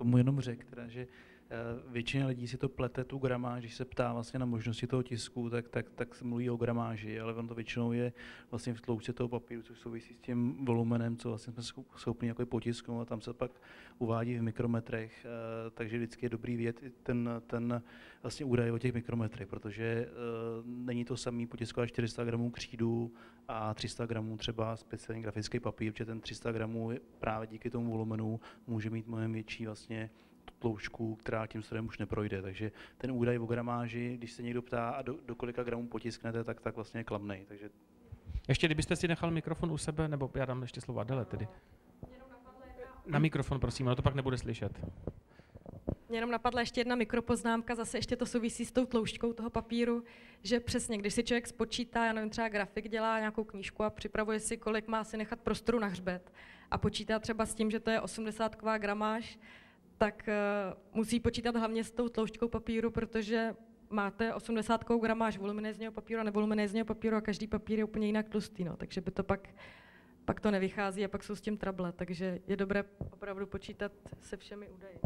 tomu jenom řekl, teda, že většina lidí si to plete tu gramáž, když se ptá vlastně na možnosti toho tisku, tak, tak, tak se mluví o gramáži, ale on to většinou je vlastně v tloušťce toho papíru, což souvisí s tím volumenem, co vlastně jsme schopni jako potisknout a tam se pak uvádí v mikrometrech, takže vždycky je dobrý vědět ten, ten vlastně údaj o těch mikrometrech, protože není to samý potiskovat čtyři sta gramů křídu a tři sta gramů třeba speciální grafický papír, protože ten tři sta gramů právě díky tomu volumenu může mít mnohem větší vlastně tloušťku, která tím strojem už neprojde. Takže ten údaj o gramáži, když se někdo ptá, a do, do kolika gramů potisknete, tak, tak vlastně je klamnej. Takže... Ještě kdybyste si nechal mikrofon u sebe, nebo já dám ještě slovo Adele tedy. Na mikrofon, prosím, ono to pak nebude slyšet. Mě jenom napadla ještě jedna mikropoznámka, zase ještě to souvisí s tou tloušťkou toho papíru, že přesně, když si člověk spočítá, já nevím, třeba grafik dělá nějakou knížku a připravuje si, kolik má si nechat prostoru na hřbet a počítá třeba s tím, že to je osmdesátková gramáž, tak uh, musí počítat hlavně s tou tloušťkou papíru, protože máte osmdesátkovou gramáž voluminézního papíru a nevoluminézního papíru a každý papír je úplně jinak tlustý, no, takže by to pak, pak to nevychází a pak jsou s tím trable, takže je dobré opravdu počítat se všemi údaji.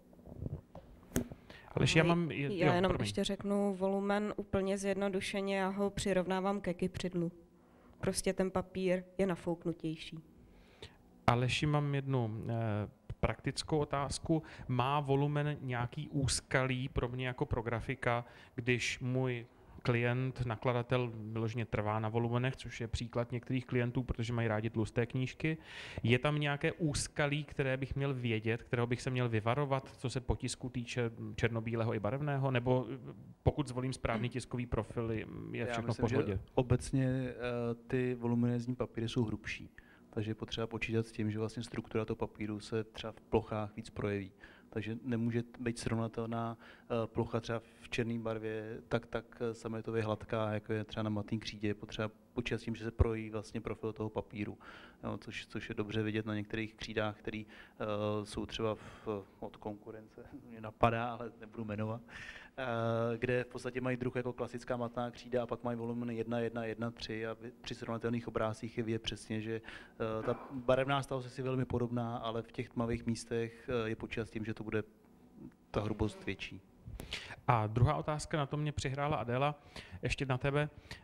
Alež já mám... Je, já jo, jenom promiň. ještě řeknu volumen úplně zjednodušeně, já ho přirovnávám ke kypřidlu. Prostě ten papír je nafouknutější. Aleši, mám jednu eh, praktickou otázku. Má volumen nějaký úskalí pro mě jako pro grafika, když můj klient, nakladatel vyloženě trvá na volumenech, což je příklad některých klientů, protože mají rádi tlusté knížky. Je tam nějaké úskalí, které bych měl vědět, kterého bych se měl vyvarovat, co se potisku týče černobílého i barevného, nebo pokud zvolím správný tiskový profil, je Já všechno myslím, v pohodě? že obecně uh, ty voluminézní papíry jsou hrubší. Takže je potřeba počítat s tím, že vlastně struktura toho papíru se třeba v plochách víc projeví. Takže nemůže být srovnatelná uh, plocha třeba v černé barvě tak, tak sametově hladká, jako je třeba na matný křídě. Je potřeba počítat s tím, že se projeví vlastně profil toho papíru, jo, což, což je dobře vidět na některých křídách, které uh, jsou třeba v, od konkurence, mě napadá, ale nebudu jmenovat, uh, kde v podstatě mají druh jako klasická matná křída a pak mají volumen jedna, jedna, jedna, tři a při srovnatelných obrázcích je vidět přesně, že uh, ta barevná stava se si velmi podobná, ale v těch tmavých místech uh, je počítat s tím, že to bude ta hrubost větší. A druhá otázka, na to mě přihrála Adéla, ještě na tebe.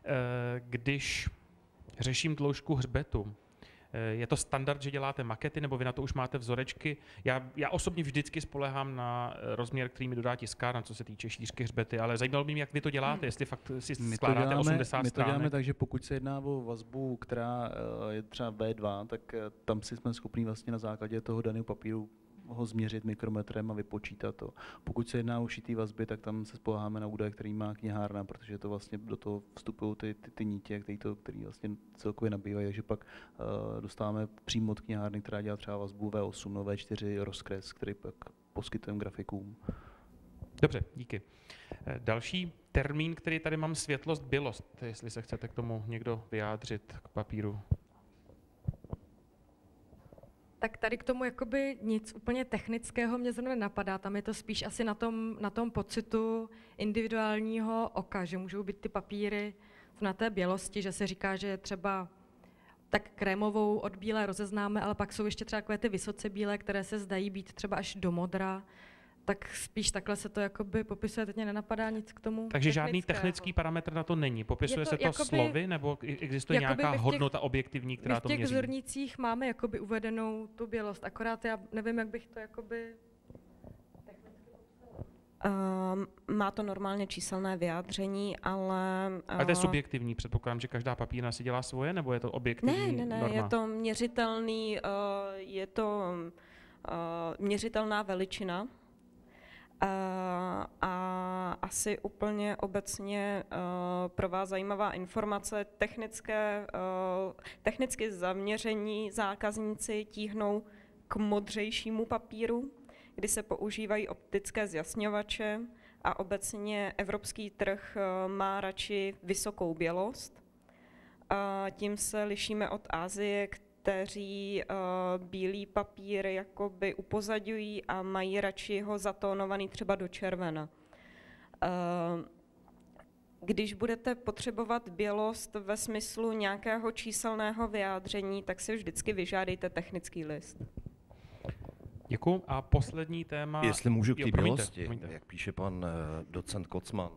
Když řeším tloušťku hřbetu, je to standard, že děláte makety, nebo vy na to už máte vzorečky? Já, já osobně vždycky spolehám na rozměr, který mi dodá tiskárna, co se týče šířky hřbety, ale zajímalo by mě, jak vy to děláte, jestli fakt si My skládáte děláme, osmdesát my to stránek. děláme tak, že pokud se jedná o vazbu, která je třeba vé dva, tak tam si jsme schopni vlastně na základě toho daného papíru ho změřit mikrometrem a vypočítat to. Pokud se jedná o šitý vazby, tak tam se spoléháme na údaje, který má knihárna, protože to vlastně do toho vstupují ty, ty, ty nítě, který to, který vlastně celkově nabývají, takže pak uh, dostáváme přímo od knihárny, která dělá třeba vazbu vé osm, no vé čtyři rozkres, který pak poskytujeme grafikům. Dobře, díky. Další termín, který tady mám, světlost, bělost, jestli se chcete k tomu někdo vyjádřit k papíru. Tak tady k tomu jakoby nic úplně technického mě zrovna nenapadá, tam je to spíš asi na tom, na tom pocitu individuálního oka, že můžou být ty papíry na té bělosti, že se říká, že třeba tak krémovou od bílé rozeznáme, ale pak jsou ještě třeba takové ty vysoce bílé, které se zdají být třeba až do modra, tak spíš takhle se to jakoby popisuje, teď mě nenapadá nic k tomu. Takže žádný technický parametr na to není. Popisuje to se to jakoby, slovy, nebo existuje nějaká těch, hodnota objektivní, která to měří? My v těch vzornicích máme jakoby uvedenou tu bělost, akorát já nevím, jak bych to jakoby technicky popsala. Uh, má to normálně číselné vyjádření, ale... Uh, ale to je subjektivní, předpokládám, že každá papírna si dělá svoje, nebo je to objektivní Ne, ne, ne, norma? je to měřitelný, uh, je to uh, měřitelná veličina. Uh, a asi úplně obecně uh, pro vás zajímavá informace, technické, uh, technicky zaměření zákazníci tíhnou k modřejšímu papíru, kdy se používají optické zjasňovače a obecně evropský trh uh, má radši vysokou bělost. Uh, tím se lišíme od Asie, kteří uh, bílý papír jakoby upozaďují a mají radši ho zatónovaný třeba do červena. Uh, když budete potřebovat bělost ve smyslu nějakého číselného vyjádření, tak si vždycky vyžádejte technický list. Děkuji. A poslední téma... Jestli můžu k té bělosti, promiňte. jak píše pan docent Kocman,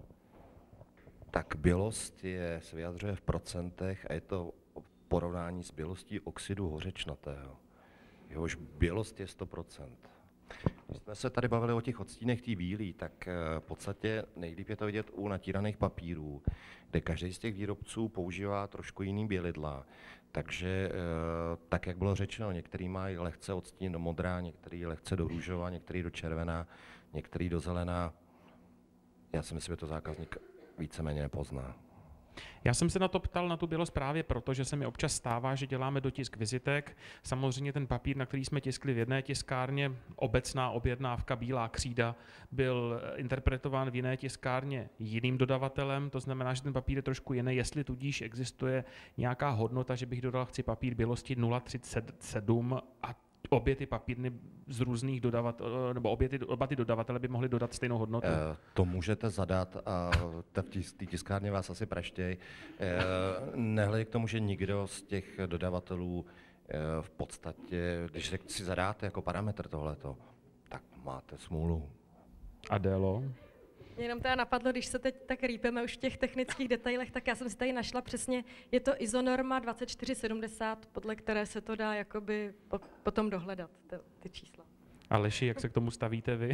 tak bělost je, se vyjadřuje v procentech a je to porovnání s bělostí oxidu hořečnatého. Jehož bělost je sto procent. Když jsme se tady bavili o těch odstínech té bílý, tak v podstatě nejlíp je to vidět u natíraných papírů, kde každý z těch výrobců používá trošku jiný bělidla. Takže tak, jak bylo řečeno, některý mají lehce odstín do modrá, některý lehce do růžová, některý do červená, některý do zelená. Já si myslím, že to zákazník víceméně nepozná. Já jsem se na to ptal, na tu bělost právě proto, že se mi občas stává, že děláme dotisk vizitek. Samozřejmě ten papír, na který jsme tiskli v jedné tiskárně, obecná objednávka Bílá křída, byl interpretován v jiné tiskárně jiným dodavatelem, to znamená, že ten papír je trošku jiný, jestli tudíž existuje nějaká hodnota, že bych dodal, chci papír bělosti nula celá třicet sedm a obě ty papírny z různých dodavatelů, nebo obě ty, oba ty dodavatele by mohly dodat stejnou hodnotu? E, to můžete zadat a v té tiskárně vás asi praštěj. E, nehledě k tomu, že nikdo z těch dodavatelů e, v podstatě, když si zadáte jako parametr tohleto, tak máte smůlu. Adélo? Mě jenom teda napadlo, když se teď tak rýpeme už v těch technických detailech, tak já jsem si tady našla přesně, je to izonorma dvacet čtyři sedmdesát, podle které se to dá jakoby po, potom dohledat, ty, ty čísla. Aleši, jak se k tomu stavíte vy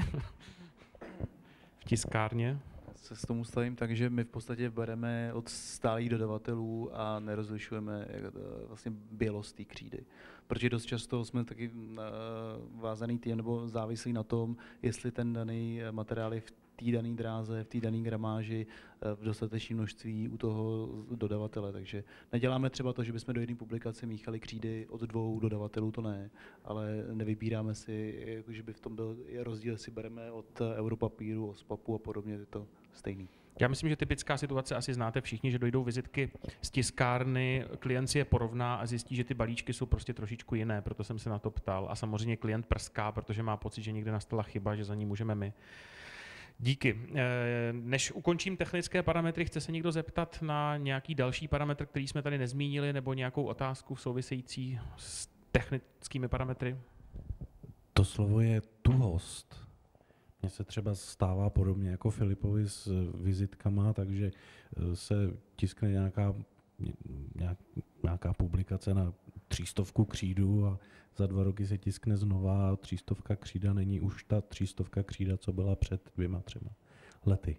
v tiskárně? Se s tomu stavím tak, že my v podstatě bereme od stálých dodavatelů a nerozlišujeme vlastně bělost té křídy. Protože dost často jsme taky vázaný tím nebo závislí na tom, jestli ten daný materiál je v té dané dráze, v té dané gramáži, v dostatečné množství u toho dodavatele. Takže neděláme třeba to, že bychom do jedné publikace míchali křídy od dvou dodavatelů, to ne, ale nevybíráme si, jako, že by v tom byl rozdíl, jestli bereme od Europapíru, Ospapu a podobně, je to stejný. Já myslím, že typická situace asi znáte všichni, že dojdou vizitky z tiskárny, klient si je porovná a zjistí, že ty balíčky jsou prostě trošičku jiné, proto jsem se na to ptal. A samozřejmě klient prská, protože má pocit, že někde nastala chyba, že za ní můžeme my. Díky. Než ukončím technické parametry, chce se někdo zeptat na nějaký další parametr, který jsme tady nezmínili, nebo nějakou otázku související s technickými parametry? To slovo je tuhost. Mně se třeba stává podobně jako Filipovi s vizitkama, takže se tiskne nějaká, nějaká publikace na třístovku křídu a za dva roky se tiskne znova a třístovka křída není už ta třístovka křída, co byla před dvěma, třema lety.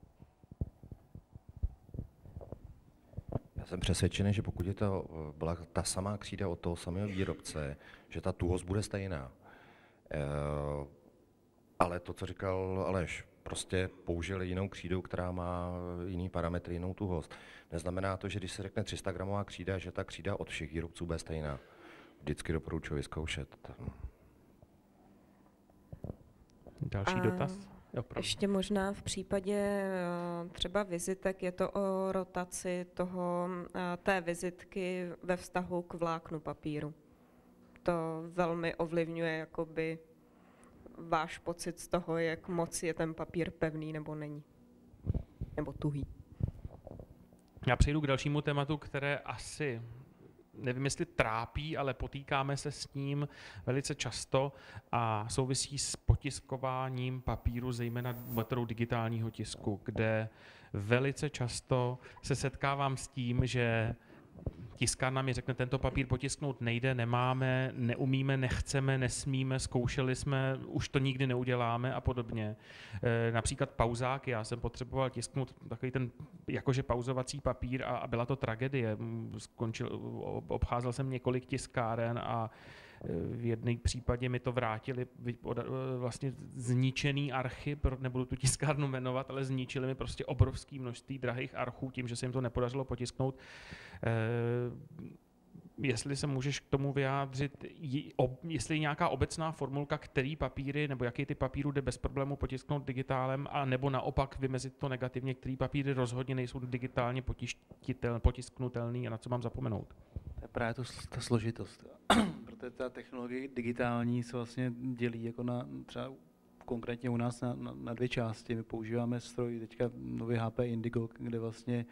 Já jsem přesvědčený, že pokud je to byla ta samá křída od toho samého výrobce, že ta tuhost bude stejná. E, ale to, co říkal Aleš, prostě použili jinou křídu, která má jiný parametry, jinou tuhost. Neznamená to, že když se řekne tři sta gramová křída, že ta křída od všech výrobců bude stejná. Vždycky doporučuji vyzkoušet. Další A dotaz? Jo, ještě možná v případě třeba vizitek je to o rotaci toho, té vizitky ve vztahu k vláknu papíru. To velmi ovlivňuje jakoby váš pocit z toho, jak moc je ten papír pevný nebo není. Nebo tuhý. Já přejdu k dalšímu tématu, které asi, nevím jestli trápí, ale potýkáme se s ním velice často a souvisí s potiskováním papíru, zejména metodou digitálního tisku, kde velice často se setkávám s tím, že tiskárna mi řekne, tento papír potisknout nejde, nemáme, neumíme, nechceme, nesmíme, zkoušeli jsme, už to nikdy neuděláme a podobně. E, například pauzáky, já jsem potřeboval tisknout takový ten jakože pauzovací papír a, a byla to tragédie. Skončil, obcházel jsem několik tiskáren a v jedné případě mi to vrátili vlastně zničený archy, nebudu tu tiskárnu jmenovat, ale zničili mi prostě obrovské množství drahých archů tím, že se jim to nepodařilo potisknout. Jestli se můžeš k tomu vyjádřit, jestli je nějaká obecná formulka, který papíry nebo jaký ty papíru jde bez problému potisknout digitálem, a nebo naopak vymezit to negativně, který papíry rozhodně nejsou digitálně potisknutelný a na co mám zapomenout? To je právě to, ta složitost. Protože ta technologie digitální se vlastně dělí jako na třeba konkrétně u nás na, na, na dvě části. My používáme stroj teďka nový H P Indigo, kde vlastně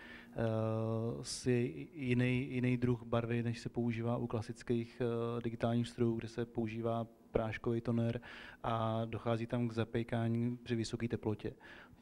uh, si jiný, jiný druh barvy, než se používá u klasických uh, digitálních strojů, kde se používá práškový toner a dochází tam k zapékání při vysoké teplotě.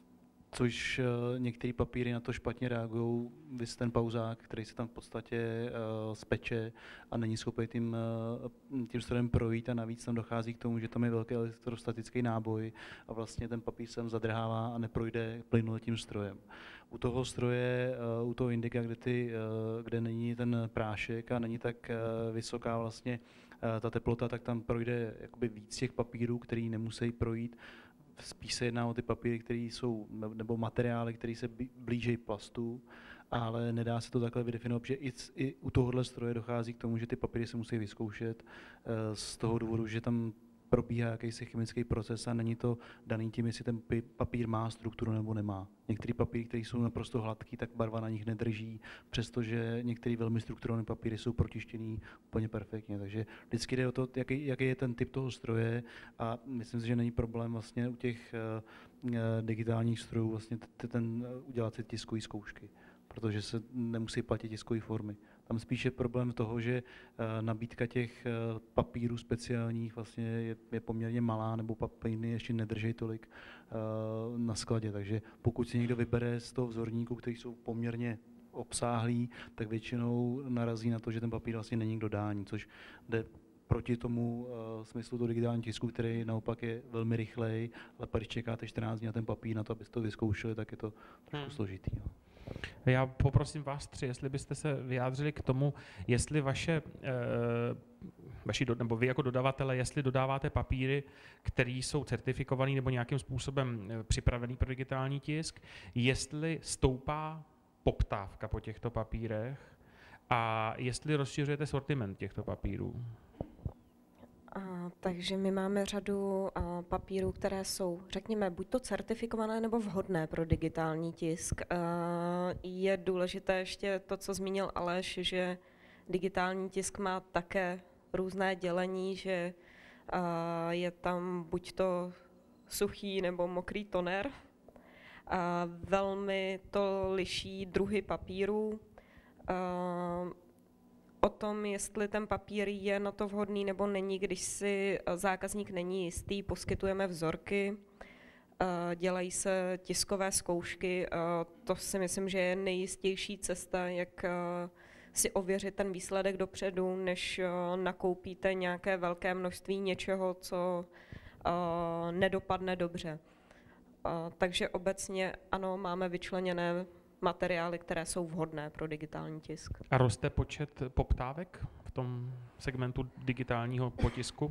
Což uh, některé papíry na to špatně reagují, vys ten pauzák, který se tam v podstatě uh, speče a není schopný tím, uh, tím strojem projít a navíc tam dochází k tomu, že tam je velký elektrostatický náboj a vlastně ten papír se zadrhává a neprojde plynule tím strojem. U toho stroje, uh, u toho Indiga, kde, ty, uh, kde není ten prášek a není tak uh, vysoká vlastně uh, ta teplota, tak tam projde jakoby víc těch papírů, který nemusí projít. Spíš se jedná o ty papíry, které jsou, nebo materiály, které se blíží plastu, ale nedá se to takhle vydefinovat, že i, i u tohohle stroje dochází k tomu, že ty papíry se musí vyzkoušet z toho důvodu, že tam probíhá jakýsi chemický proces a není to daný tím, jestli ten papír má strukturu nebo nemá. Některé papíry, které jsou naprosto hladký, tak barva na nich nedrží, přestože některé velmi strukturované papíry jsou protištěný úplně perfektně. Takže vždycky jde o to, jaký, jaký je ten typ toho stroje a myslím si, že není problém vlastně u těch uh, digitálních strojů vlastně ten udělat si tiskové zkoušky, protože se nemusí platit tiskové formy. Tam spíše problém toho, že uh, nabídka těch uh, papírů speciálních vlastně je, je poměrně malá, nebo papíry ještě nedrží tolik uh, na skladě. Takže pokud si někdo vybere z toho vzorníku, který jsou poměrně obsáhlý, tak většinou narazí na to, že ten papír vlastně není k dodání, což jde proti tomu uh, smyslu toho digitálního tisku, který naopak je velmi rychlej, ale když čekáte čtrnáct dní na ten papír na to, abyste to vyzkoušeli, tak je to trošku hmm. složitý. No. Já poprosím vás tři, jestli byste se vyjádřili k tomu, jestli vaše, e, vaši do, nebo vy jako dodavatele, jestli dodáváte papíry, které jsou certifikované nebo nějakým způsobem připravený pro digitální tisk, jestli stoupá poptávka po těchto papírech a jestli rozšiřujete sortiment těchto papírů. A, takže my máme řadu a, papírů, které jsou, řekněme, buď to certifikované nebo vhodné pro digitální tisk. A, je důležité ještě to, co zmínil Aleš, že digitální tisk má také různé dělení, že a, je tam buď to suchý nebo mokrý toner. A, velmi to liší druhy papírů. A, O tom, jestli ten papír je na to vhodný nebo není, když si zákazník není jistý, poskytujeme vzorky, dělají se tiskové zkoušky. To si myslím, že je nejjistější cesta, jak si ověřit ten výsledek dopředu, než nakoupíte nějaké velké množství něčeho, co nedopadne dobře. Takže obecně ano, máme vyčleněné materiály, které jsou vhodné pro digitální tisk. A roste počet poptávek v tom segmentu digitálního potisku?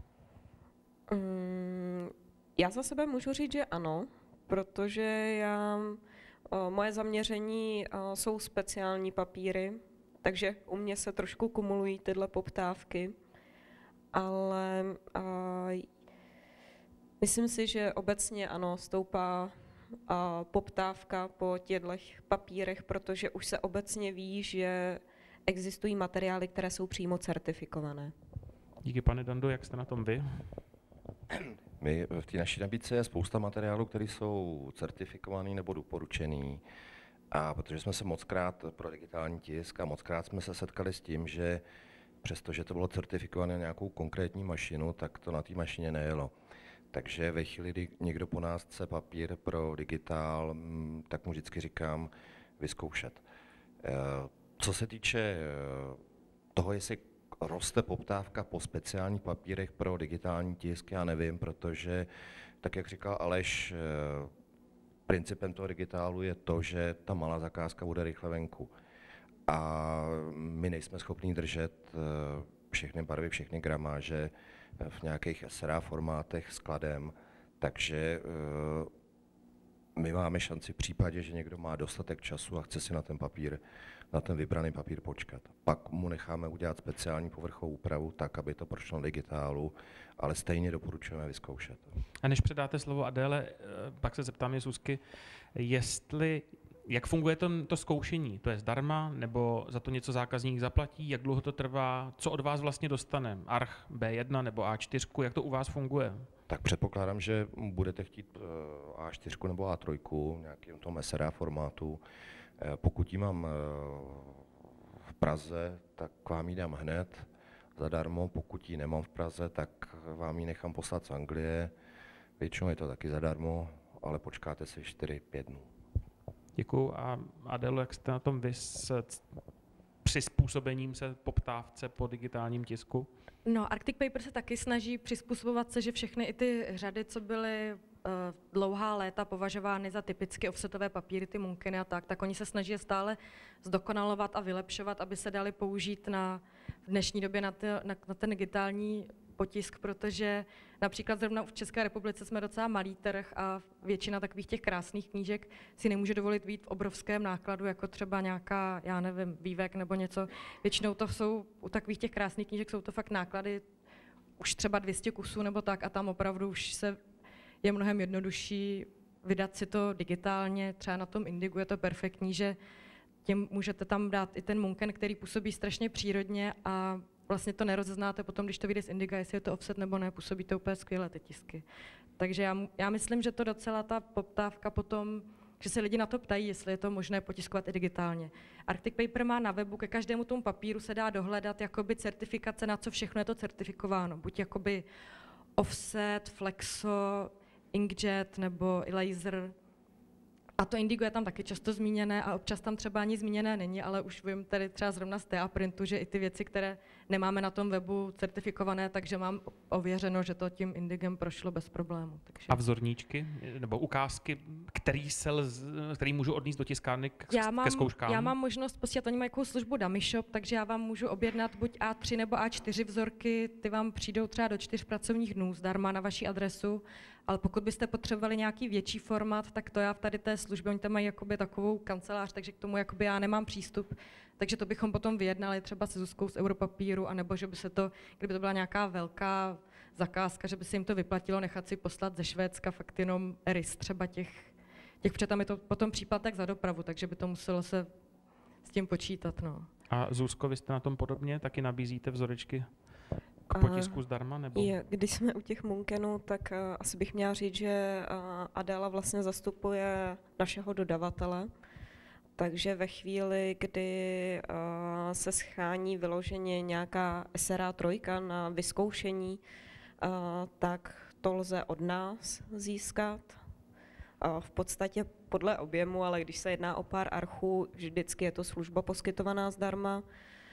Mm, já za sebe můžu říct, že ano, protože já, o, moje zaměření o, jsou speciální papíry, takže u mě se trošku kumulují tyhle poptávky, ale o, myslím si, že obecně ano, stoupá a poptávka po těchto papírech, protože už se obecně ví, že existují materiály, které jsou přímo certifikované. Díky, pane Dando, jak jste na tom vy? My v té naší nabídce je spousta materiálů, které jsou certifikovaný nebo doporučený. A protože jsme se mockrát pro digitální tisk a mockrát jsme se setkali s tím, že přestože to bylo certifikované na nějakou konkrétní mašinu, tak to na té mašině nejelo. Takže ve chvíli, kdy někdo po nás chce papír pro digitál, tak mu vždycky říkám vyzkoušet. Co se týče toho, jestli roste poptávka po speciálních papírech pro digitální tisk, já nevím, protože, tak jak říkal Aleš, principem toho digitálu je to, že ta malá zakázka bude rychle venku. A my nejsme schopni držet všechny barvy, všechny gramáže v nějakých S R A formátech skladem, takže uh, my máme šanci v případě, že někdo má dostatek času a chce si na ten papír, na ten vybraný papír počkat. Pak mu necháme udělat speciální povrchovou úpravu tak, aby to prošlo na digitálu, ale stejně doporučujeme vyzkoušet. A než předáte slovo Adéle, pak se zeptám je Zuzky, jestli Jak funguje to, to zkoušení? To je zdarma, nebo za to něco zákazník zaplatí? Jak dlouho to trvá? Co od vás vlastně dostane? Arch bé jedna nebo á čtyři? Jak to u vás funguje? Tak předpokládám, že budete chtít á čtyři nebo á tři v nějakém tom es er á formátu. Pokud ji mám v Praze, tak vám ji dám hned zadarmo. Pokud ji nemám v Praze, tak vám ji nechám poslat z Anglie. Většinou je to taky zadarmo, ale počkáte si čtyři pět dnů. Děkuju. A Adélo, jak jste na tom vy s přizpůsobením se poptávce po digitálním tisku? No, Arctic Paper se taky snaží přizpůsobovat se, že všechny i ty řady, co byly uh, dlouhá léta považovány za typicky offsetové papíry, ty Munkeny a tak, tak oni se snaží je stále zdokonalovat a vylepšovat, aby se dali použít na, v dnešní době na, ty, na, na ten digitální potisk, protože například zrovna v České republice jsme docela malý trh a většina takových těch krásných knížek si nemůže dovolit být v obrovském nákladu, jako třeba nějaká, já nevím, vývek nebo něco. Většinou to jsou, u takových těch krásných knížek jsou to fakt náklady už třeba dvě stě kusů nebo tak a tam opravdu už se je mnohem jednodušší vydat si to digitálně, třeba na tom Indigu je to perfektní, že tím můžete tam dát i ten Munken, který působí strašně přírodně a vlastně to nerozeznáte potom, když to vyjde z Indiga, jestli je to offset nebo ne, působí to úplně skvěle ty tisky. Takže já, já myslím, že to docela ta poptávka potom, že se lidi na to ptají, jestli je to možné potiskovat i digitálně. Arctic Paper má na webu, ke každému tomu papíru se dá dohledat jakoby certifikace, na co všechno je to certifikováno. Buď jakoby offset, flexo, inkjet nebo laser. A to Indigo je tam taky často zmíněné a občas tam třeba ani zmíněné není, ale už vím tady třeba zrovna z té printu, že i ty věci, které nemáme na tom webu certifikované, takže mám ověřeno, že to tím Indigem prošlo bez problému. Takže. A vzorníčky nebo ukázky, který, se lz, který můžu odníst do tiskárny k, já mám, ke zkouškám? Já mám možnost posílat, oni mají jakou službu Dummy Shop, takže já vám můžu objednat buď á tři nebo á čtyři vzorky, ty vám přijdou třeba do čtyř pracovních dnů zdarma na vaši adresu. Ale pokud byste potřebovali nějaký větší formát, tak to já v tady té službě, oni tam mají jakoby takovou kancelář, takže k tomu jakoby já nemám přístup. Takže to bychom potom vyjednali třeba se Zuzkou z Europapíru, anebo že by se to, kdyby to byla nějaká velká zakázka, že by se jim to vyplatilo nechat si poslat ze Švédska fakt jenom rys třeba těch, těch protože tam je to potom příplatek za dopravu, takže by to muselo se s tím počítat. No. A Zuzko, vy jste na tom podobně, taky nabízíte vzorečky k potisku zdarma? Nebo? Je, když jsme u těch Munkenů, tak uh, asi bych měla říct, že uh, Adéla vlastně zastupuje našeho dodavatele, takže ve chvíli, kdy uh, se schání vyloženě nějaká es er á tři na vyzkoušení, uh, tak to lze od nás získat. Uh, v podstatě podle objemu, ale když se jedná o pár archů, vždycky je to služba poskytovaná zdarma.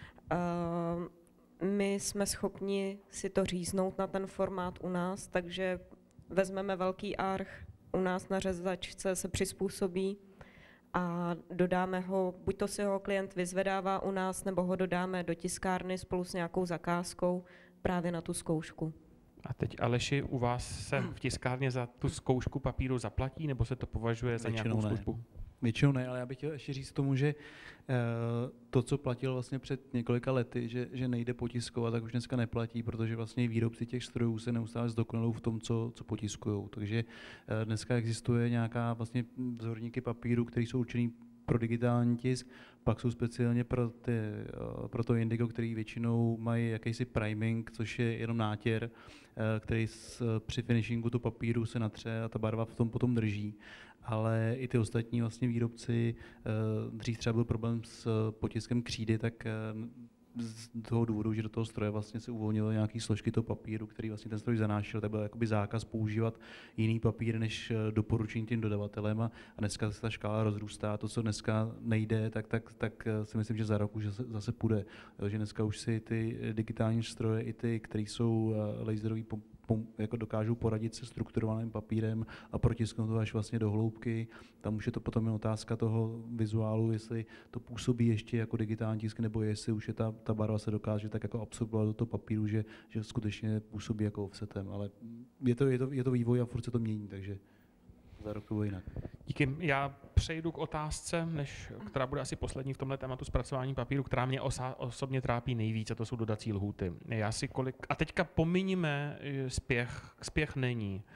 Uh, My jsme schopni si to říznout na ten formát u nás, takže vezmeme velký arch, u nás na řezačce se přizpůsobí a dodáme ho, buď to si ho klient vyzvedává u nás, nebo ho dodáme do tiskárny spolu s nějakou zakázkou právě na tu zkoušku. A teď, Aleši, u vás se v tiskárně za tu zkoušku papíru zaplatí, nebo se to považuje za Většinou nějakou ne. službu? Většinou ne, ale já bych chtěl ještě říct tomu, že to, co platilo vlastně před několika lety, že, že nejde potiskovat, tak už dneska neplatí, protože vlastně výrobci těch strojů se neustále zdokonalují v tom, co, co potiskují. Takže dneska existuje nějaká vlastně vzorníky papíru, které jsou určený pro digitální tisk, pak jsou speciálně pro, ty, pro to Indigo, který většinou mají jakýsi priming, což je jenom nátěr, který s, při finishingu toho papíru se natře a ta barva v tom potom drží. Ale i ty ostatní vlastně výrobci, dřív třeba byl problém s potiskem křídy, tak z toho důvodu, že do toho stroje vlastně se uvolnilo nějaké složky toho papíru, který vlastně ten stroj zanášel, tak byl jakoby zákaz používat jiný papír než doporučení tím dodavatelem a dneska se ta škála rozrůstá. To, co dneska nejde, tak, tak, tak si myslím, že za rok už zase, zase půjde. Že dneska už si ty digitální stroje, i ty, které jsou laserový, jako dokážou poradit se strukturovaným papírem a protisknout to až vlastně do hloubky. Tam už je to potom jen otázka toho vizuálu, jestli to působí ještě jako digitální tisk, nebo jestli už je ta, ta barva se dokáže tak jako absorbovat do toho papíru, že, že skutečně působí jako offsetem. Ale je to, je, to, je to vývoj a furt se to mění, takže za rok to bude jinak. Díky. Já přejdu k otázce, než, která bude asi poslední v tomhle tématu zpracování papíru, která mě osa, osobně trápí nejvíc, a to jsou dodací lhůty. Já si kolik, a teďka pominíme, spěch, spěch není.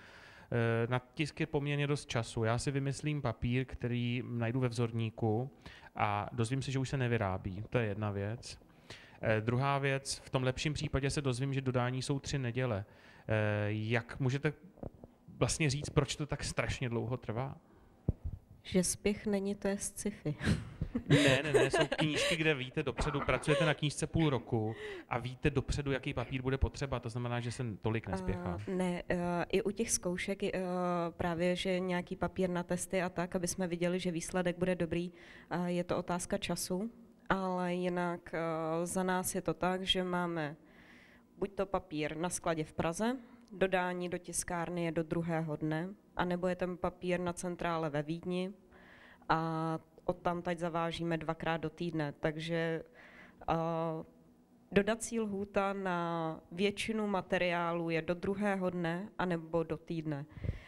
Na tisk je poměrně dost času. Já si vymyslím papír, který najdu ve vzorníku a dozvím se, že už se nevyrábí. To je jedna věc. Druhá věc, v tom lepším případě se dozvím, že dodání jsou tři neděle. Jak můžete vlastně říct, proč to tak strašně dlouho trvá? Že spěch není, to je sci-fi. Ne, ne, ne, jsou knížky, kde víte dopředu, pracujete na knížce půl roku a víte dopředu, jaký papír bude potřeba, to znamená, že se tolik nespěchá. Uh, ne, uh, i u těch zkoušek uh, právě, že nějaký papír na testy a tak, aby jsme viděli, že výsledek bude dobrý, uh, je to otázka času, ale jinak uh, za nás je to tak, že máme buď to papír na skladě v Praze, dodání do tiskárny je do druhého dne, anebo je ten papír na centrále ve Vídni a odtamtud zavážíme dvakrát do týdne, takže uh, dodací lhůta na většinu materiálu je do druhého dne anebo do týdne.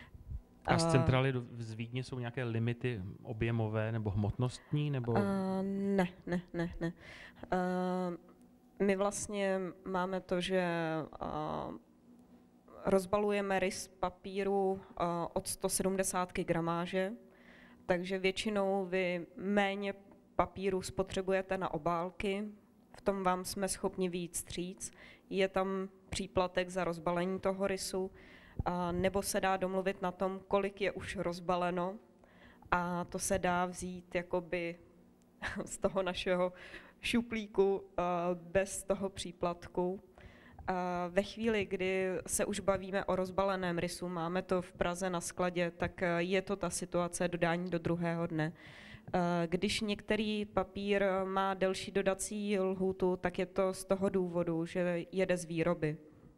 A z centrály do, z Vídně jsou nějaké limity objemové nebo hmotnostní? Nebo? Uh, ne, ne, ne, ne. Uh, my vlastně máme to, že uh, rozbalujeme rys papíru uh, od sto sedmdesát gramáže, takže většinou vy méně papíru spotřebujete na obálky, v tom vám jsme schopni vyjít vstříc. Je tam příplatek za rozbalení toho rysu, a nebo se dá domluvit na tom, kolik je už rozbaleno, a to se dá vzít jakoby z toho našeho šuplíku bez toho příplatku. A ve chvíli, kdy se už bavíme o rozbaleném rysu, máme to v Praze na skladě, tak je to ta situace dodání do druhého dne. Když některý papír má delší dodací lhůtu, tak je to z toho důvodu, že jede z výroby.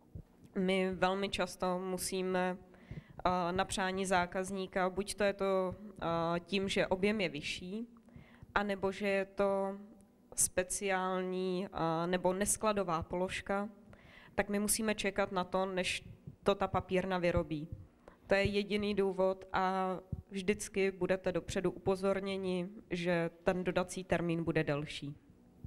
My velmi často musíme na přání zákazníka, buď to je to tím, že objem je vyšší, anebo že je to speciální nebo neskladová položka, tak my musíme čekat na to, než to ta papírna vyrobí. To je jediný důvod a vždycky budete dopředu upozorněni, že ten dodací termín bude delší.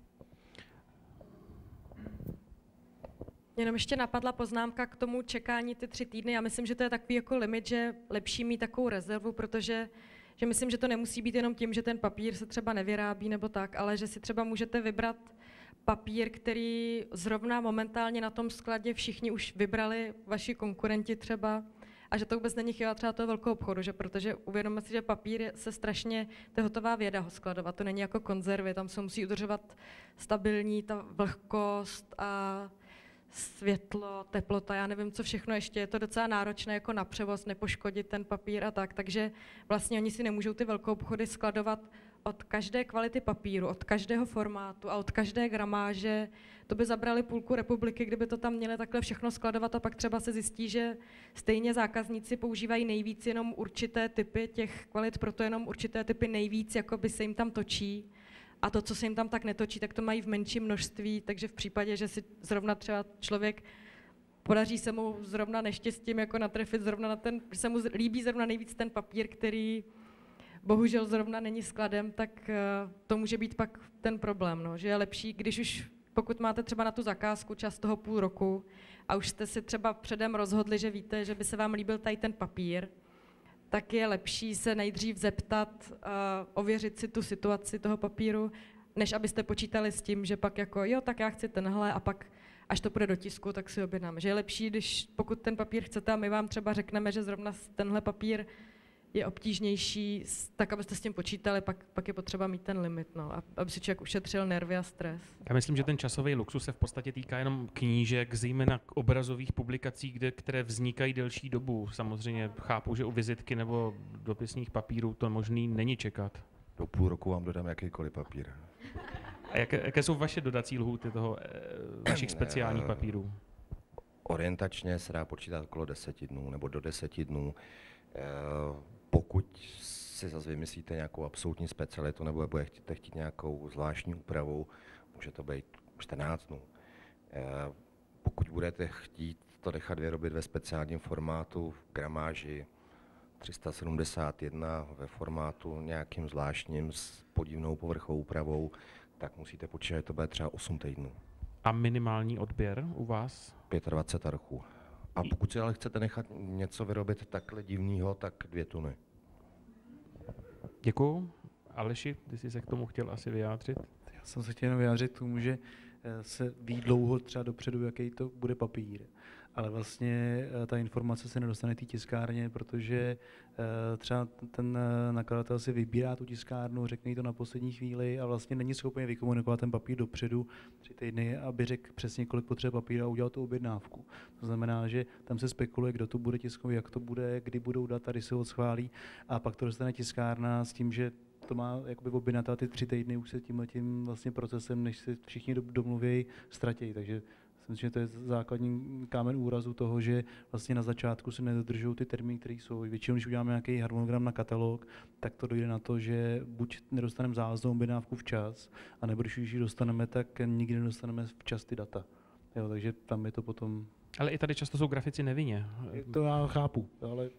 Jenom ještě napadla poznámka k tomu čekání ty tři týdny. Já myslím, že to je takový jako limit, že lepší mít takovou rezervu, protože že myslím, že to nemusí být jenom tím, že ten papír se třeba nevyrábí nebo tak, ale že si třeba můžete vybrat papír, který zrovna momentálně na tom skladě všichni už vybrali, vaši konkurenti třeba, a že to vůbec není chyba třeba toho velkého obchodu, že protože uvědomíme si, že papír se strašně, to je hotová věda ho skladovat, to není jako konzervy, tam se musí udržovat stabilní ta vlhkost a světlo, teplota, já nevím, co všechno ještě, je to docela náročné jako na převoz, nepoškodit ten papír a tak, takže vlastně oni si nemůžou ty velké obchody skladovat od každé kvality papíru, od každého formátu a od každé gramáže. To by zabrali půlku republiky, kdyby to tam měli takhle všechno skladovat a pak třeba se zjistí, že stejně zákazníci používají nejvíc jenom určité typy těch kvalit, proto jenom určité typy nejvíc, jako by se jim tam točí. A to, co se jim tam tak netočí, tak to mají v menším množství, takže v případě, že si zrovna třeba člověk podaří se mu zrovna neštěstím jako natrefit zrovna na ten, že se mu líbí zrovna nejvíc ten papír, který bohužel zrovna není skladem, tak to může být pak ten problém, no, že je lepší, když už, pokud máte třeba na tu zakázku čas toho půl roku a už jste si třeba předem rozhodli, že víte, že by se vám líbil tady ten papír, tak je lepší se nejdřív zeptat, uh, ověřit si tu situaci toho papíru, než abyste počítali s tím, že pak jako jo, tak já chci tenhle a pak až to půjde do tisku, tak si objednáme. Že je lepší, když pokud ten papír chcete a my vám třeba řekneme, že zrovna tenhle papír je obtížnější, tak abyste s tím počítali, pak, pak je potřeba mít ten limit, no, aby si člověk ušetřil nervy a stres. Já myslím, že ten časový luxus se v podstatě týká jenom knížek, zejména obrazových publikací, kde, které vznikají delší dobu. Samozřejmě chápu, že u vizitky nebo dopisních papírů to možný není čekat. Do půl roku vám dodám jakýkoliv papír. A jaké, jaké jsou vaše dodací lhůty toho, vašich speciálních papírů? Orientačně se dá počítat okolo deseti dnů nebo do deseti dnů. Pokud si zase vymyslíte nějakou absolutní specialitu nebo budete chtít nějakou zvláštní úpravu, může to být čtrnáct dnů. Pokud budete chtít to nechat vyrobit ve speciálním formátu v gramáži tři sta sedmdesát jedna, ve formátu nějakým zvláštním s podivnou povrchovou úpravou, tak musíte počítat, že to bude třeba osm týdnů. A minimální odběr u vás? dvacet pět archů. A pokud si ale chcete nechat něco vyrobit takhle divného, tak dvě tuny. Děkuju. Aleši, ty jsi se k tomu chtěl asi vyjádřit? Já jsem se chtěl jenom vyjádřit k tomu, že se ví dlouho třeba dopředu, jaký to bude papír. Ale vlastně ta informace se nedostane té tiskárně, protože třeba ten nakladatel si vybírá tu tiskárnu, řekne jí to na poslední chvíli a vlastně není schopen vykomunikovat ten papír dopředu tři týdny, aby řekl přesně, kolik potřebuje papíru a udělal tu objednávku. To znamená, že tam se spekuluje, kdo to bude tiskový, jak to bude, kdy budou data, kdy se ho schválí a pak to dostane tiskárna s tím, že to má jakoby objednat ty tři týdny už se tímhletím vlastně procesem, než se všichni domluví, ztratí. Takže myslím, že to je základní kámen úrazu toho, že vlastně na začátku se nedodržují ty termíny, které jsou. Většinou, když uděláme nějaký harmonogram na katalog, tak to dojde na to, že buď nedostaneme závaznou objednávku včas, anebo když už ji dostaneme, tak nikdy nedostaneme včas ty data. Jo, takže tam je to potom... Ale i tady často jsou grafici nevinně. To já chápu, ale...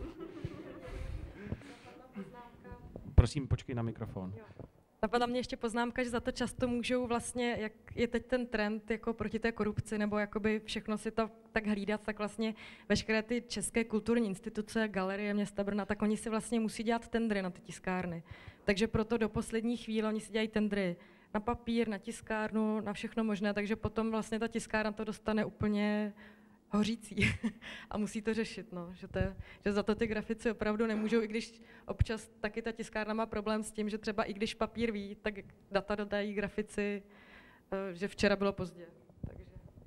Prosím, počkej na mikrofon. Napadla mě ještě poznámka, že za to často můžou vlastně, jak je teď ten trend jako proti té korupci, nebo jakoby všechno si to tak hlídat, tak vlastně veškeré ty české kulturní instituce, galerie města Brna, tak oni si vlastně musí dělat tendry na ty tiskárny. Takže proto do poslední chvíle oni si dělají tendry na papír, na tiskárnu, na všechno možné, takže potom vlastně ta tiskárna to dostane úplně hořící a musí to řešit, no, že, to je, že za to ty grafici opravdu nemůžou, i když občas taky ta tiskárna má problém s tím, že třeba i když papír ví, tak data dodají grafici, že včera bylo pozdě. Takže...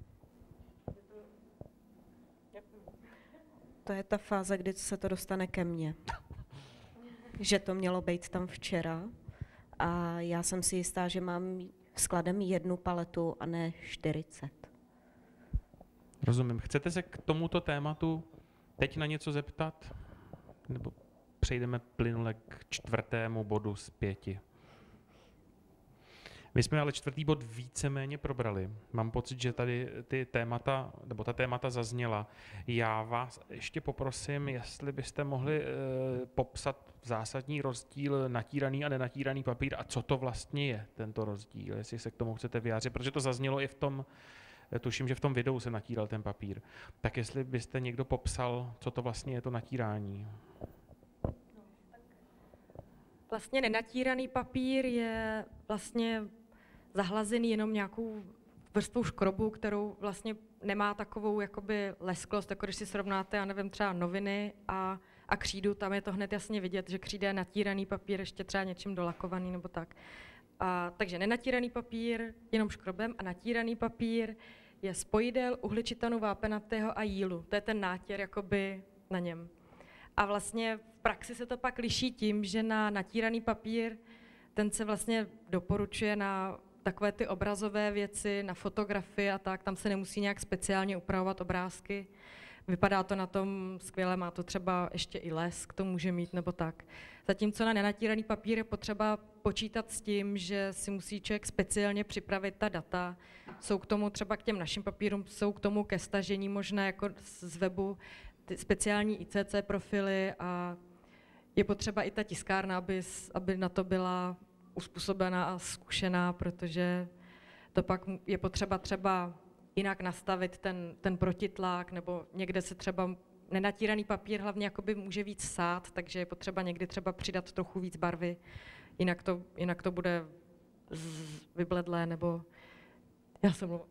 To je ta fáze, kdy se to dostane ke mně. Že to mělo být tam včera a já jsem si jistá, že mám skladem jednu paletu a ne čtyřicet. Rozumím. Chcete se k tomuto tématu teď na něco zeptat? Nebo přejdeme plynule k čtvrtému bodu z pěti? My jsme ale čtvrtý bod víceméně probrali. Mám pocit, že tady ty témata, nebo ta témata zazněla. Já vás ještě poprosím, jestli byste mohli e, popsat zásadní rozdíl natíraný a nenatíraný papír a co to vlastně je, tento rozdíl, jestli se k tomu chcete vyjádřit, protože to zaznělo i v tom, tuším, že v tom videu se natíral ten papír. Tak jestli byste někdo popsal, co to vlastně je to natírání. Vlastně nenatíraný papír je vlastně zahlazený jenom nějakou vrstvou škrobu, kterou vlastně nemá takovou jakoby lesklost, jako když si srovnáte, já nevím, třeba noviny a, a křídu, tam je to hned jasně vidět, že křída je natíraný papír, ještě třeba něčím dolakovaný nebo tak. A, takže nenatíraný papír jenom škrobem a natíraný papír je spojidel uhličitanu vápenatého a jílu. To je ten nátěr jakoby na něm. A vlastně v praxi se to pak liší tím, že na natíraný papír ten se vlastně doporučuje na takové ty obrazové věci, na fotografie a tak, tam se nemusí nějak speciálně upravovat obrázky. Vypadá to na tom skvěle, má to třeba ještě i lesk, to může mít nebo tak. Zatímco na nenatíraný papír je potřeba počítat s tím, že si musí člověk speciálně připravit ta data. Jsou k tomu třeba k těm našim papírům, jsou k tomu ke stažení možné jako z webu ty speciální I C C profily a je potřeba i ta tiskárna, aby, aby na to byla uspůsobená a zkušená, protože to pak je potřeba třeba jinak nastavit ten, ten protitlak, nebo někde se třeba nenatíraný papír hlavně jakoby může víc sát, takže je potřeba někdy třeba přidat trochu víc barvy, jinak to, jinak to bude vybledlé, nebo já jsem mluvila.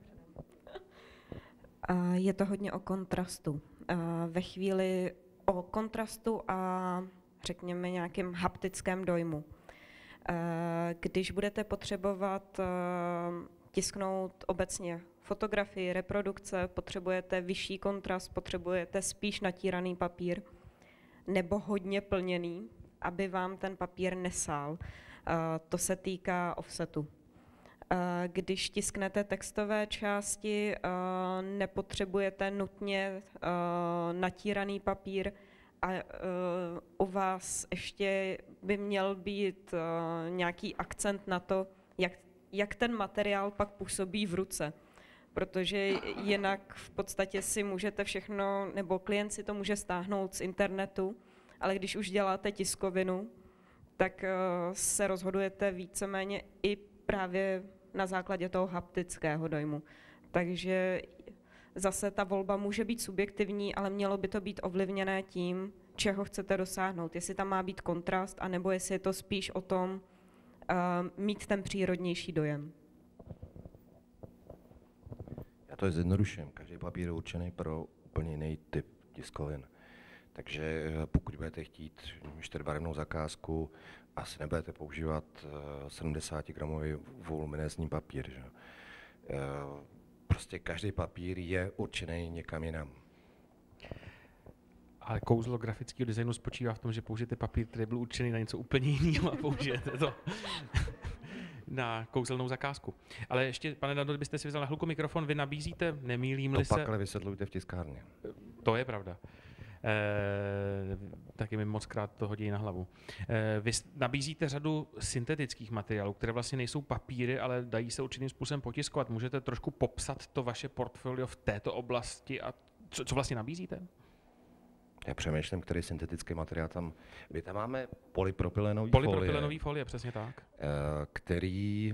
Je to hodně o kontrastu. Ve chvíli o kontrastu a řekněme nějakým haptickém dojmu. Když budete potřebovat tisknout obecně fotografii, reprodukce, potřebujete vyšší kontrast, potřebujete spíš natíraný papír nebo hodně plněný, aby vám ten papír nesál. To se týká offsetu. Když tisknete textové části, nepotřebujete nutně natíraný papír a u vás ještě by měl být nějaký akcent na to, jak, jak ten materiál pak působí v ruce. Protože jinak v podstatě si můžete všechno, nebo klient si to může stáhnout z internetu, ale když už děláte tiskovinu, tak se rozhodujete víceméně i právě na základě toho haptického dojmu. Takže zase ta volba může být subjektivní, ale mělo by to být ovlivněné tím, čeho chcete dosáhnout. Jestli tam má být kontrast, anebo jestli je to spíš o tom uh, mít ten přírodnější dojem. Já to zjednoduším. Každý papír je určený pro úplně jiný typ tiskovin. Takže pokud budete chtít čtyřbarevnou zakázku, asi nebudete používat sedmdesát gramový voluminézní papír. Že? Prostě každý papír je určený někam jinam. Ale kouzlo grafického designu spočívá v tom, že použijete papír, který byl určený na něco úplně jiného a použijete to na kouzelnou zakázku. Ale ještě, pane Dando, kdybyste si vzal na chvilku mikrofon, vy nabízíte, nemýlím-li se... To pak ale vysvětlujte v tiskárně. To je pravda. E, taky mi moc krát to hodí na hlavu. E, vy nabízíte řadu syntetických materiálů, které vlastně nejsou papíry, ale dají se určitým způsobem potiskovat. Můžete trošku popsat to vaše portfolio v této oblasti a co, co vlastně nabízíte? Já přemýšlím, který syntetický materiál tam... My tam máme polypropylenový, polypropylenový folie, folie, přesně tak. Který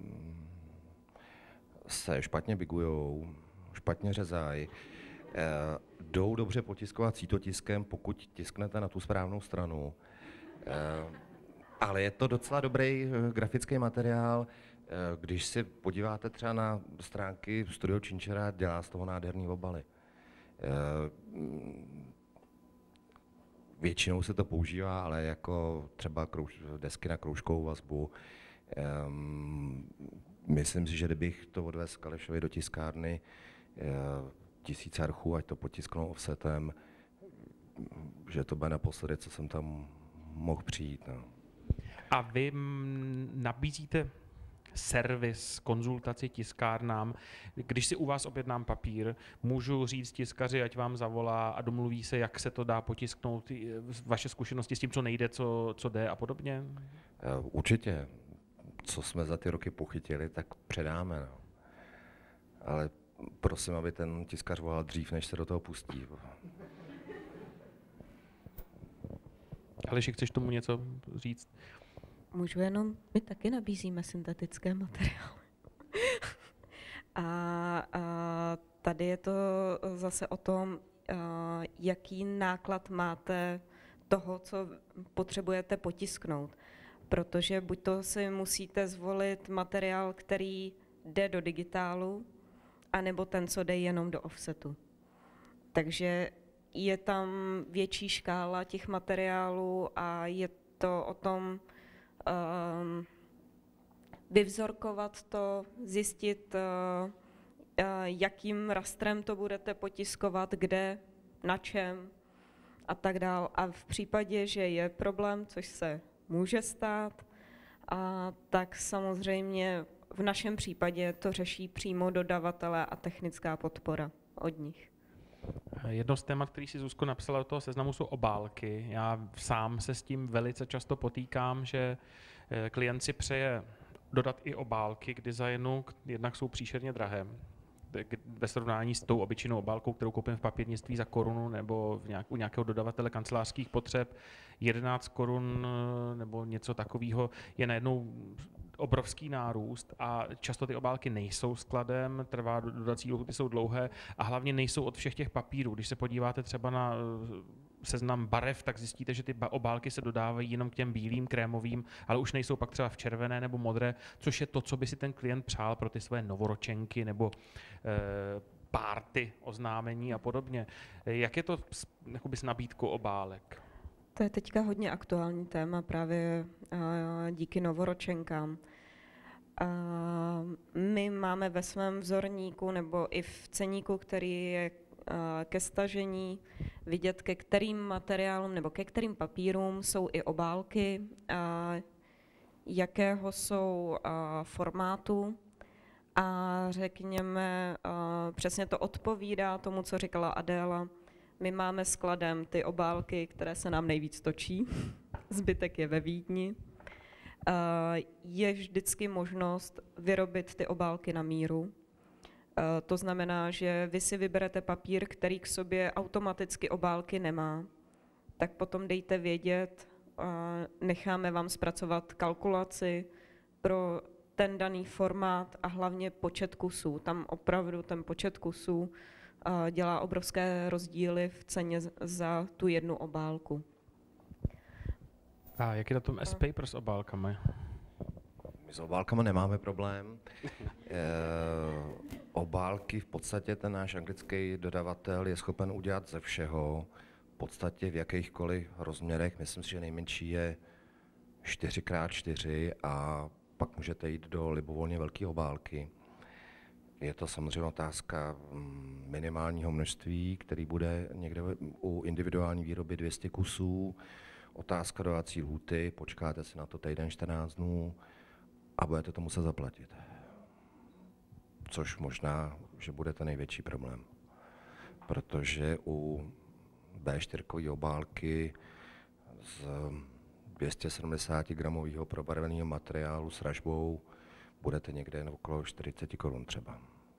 se špatně bigujou, špatně řezají, jdou dobře potiskovat sítotiskem, pokud tisknete na tu správnou stranu. Ale je to docela dobrý grafický materiál. Když si podíváte třeba na stránky Studio Chinchera, dělá z toho nádherný obaly. Většinou se to používá, ale jako třeba krouž, desky na kroužkovou vazbu. Um, myslím si, že kdybych to odvezl Kalešovi do tiskárny, uh, tisíc archů, ať to potisknou offsetem, že to bude naposledy, co jsem tam mohl přijít. No. A vy nabízíte servis, konzultaci tiskárnám. Když si u vás objednám papír, můžu říct tiskaři, ať vám zavolá a domluví se, jak se to dá potisknout, vaše zkušenosti s tím, co nejde, co, co jde a podobně? Určitě. Co jsme za ty roky pochytili, tak předáme. No. Ale prosím, aby ten tiskař volal dřív, než se do toho pustí. Aleši, chceš tomu něco říct? Můžu jenom, my taky nabízíme syntetické materiály. a, a tady je to zase o tom, jaký náklad máte toho, co potřebujete potisknout. Protože buď to si musíte zvolit materiál, který jde do digitálu, anebo ten, co jde jenom do offsetu. Takže je tam větší škála těch materiálů a je to o tom, Um, vyvzorkovat to, zjistit, uh, uh, jakým rastrem to budete potiskovat, kde, na čem a tak dál. A v případě, že je problém, což se může stát, a tak samozřejmě v našem případě to řeší přímo dodavatelé a technická podpora od nich. Jedno z témat, který si Zuzko napsala do toho seznamu, jsou obálky. Já sám se s tím velice často potýkám, že klient si přeje dodat i obálky k designu, jednak jsou příšerně drahé. Ve srovnání s tou obyčejnou obálkou, kterou koupím v papírnictví za korunu nebo v nějak, u nějakého dodavatele kancelářských potřeb, jedenáct korun nebo něco takového je najednou obrovský nárůst a často ty obálky nejsou skladem, trvá dodací lhůty jsou dlouhé a hlavně nejsou od všech těch papírů. Když se podíváte třeba na seznam barev, tak zjistíte, že ty obálky se dodávají jenom k těm bílým, krémovým, ale už nejsou pak třeba v červené nebo modré, což je to, co by si ten klient přál pro ty své novoročenky nebo e, párty, oznámení a podobně. Jak je to s, jakoby s nabídkou obálek? To je teďka hodně aktuální téma právě uh, díky novoročenkám. Uh, my máme ve svém vzorníku nebo i v ceníku, který je uh, ke stažení, vidět, ke kterým materiálům nebo ke kterým papírům jsou i obálky, uh, jakého jsou uh, formátu. A řekněme, uh, přesně to odpovídá tomu, co říkala Adéla. My máme skladem ty obálky, které se nám nejvíc točí, zbytek je ve Vídni. Je vždycky možnost vyrobit ty obálky na míru. To znamená, že vy si vyberete papír, který k sobě automaticky obálky nemá, tak potom dejte vědět, necháme vám zpracovat kalkulaci pro ten daný formát a hlavně počet kusů. Tam opravdu ten počet kusů dělá obrovské rozdíly v ceně za tu jednu obálku. A jak je na tom S-Paper s obálkami? My s obálkami nemáme problém. E, obálky v podstatě ten náš anglický dodavatel je schopen udělat ze všeho, v podstatě v jakýchkoliv rozměrech. Myslím si, že nejmenší je čtyři krát čtyři a pak můžete jít do libovolně velké obálky. Je to samozřejmě otázka minimálního množství, který bude někde u individuální výroby dvě stě kusů. Otázka dodací lhůty, počkáte si na to týden, čtrnáct dnů a budete to muset zaplatit. Což možná, že bude ten největší problém. Protože u bé čtyři obálky z dvě stě sedmdesát gramového probarveného materiálu s ražbou budete někde okolo čtyřicet korun třeba.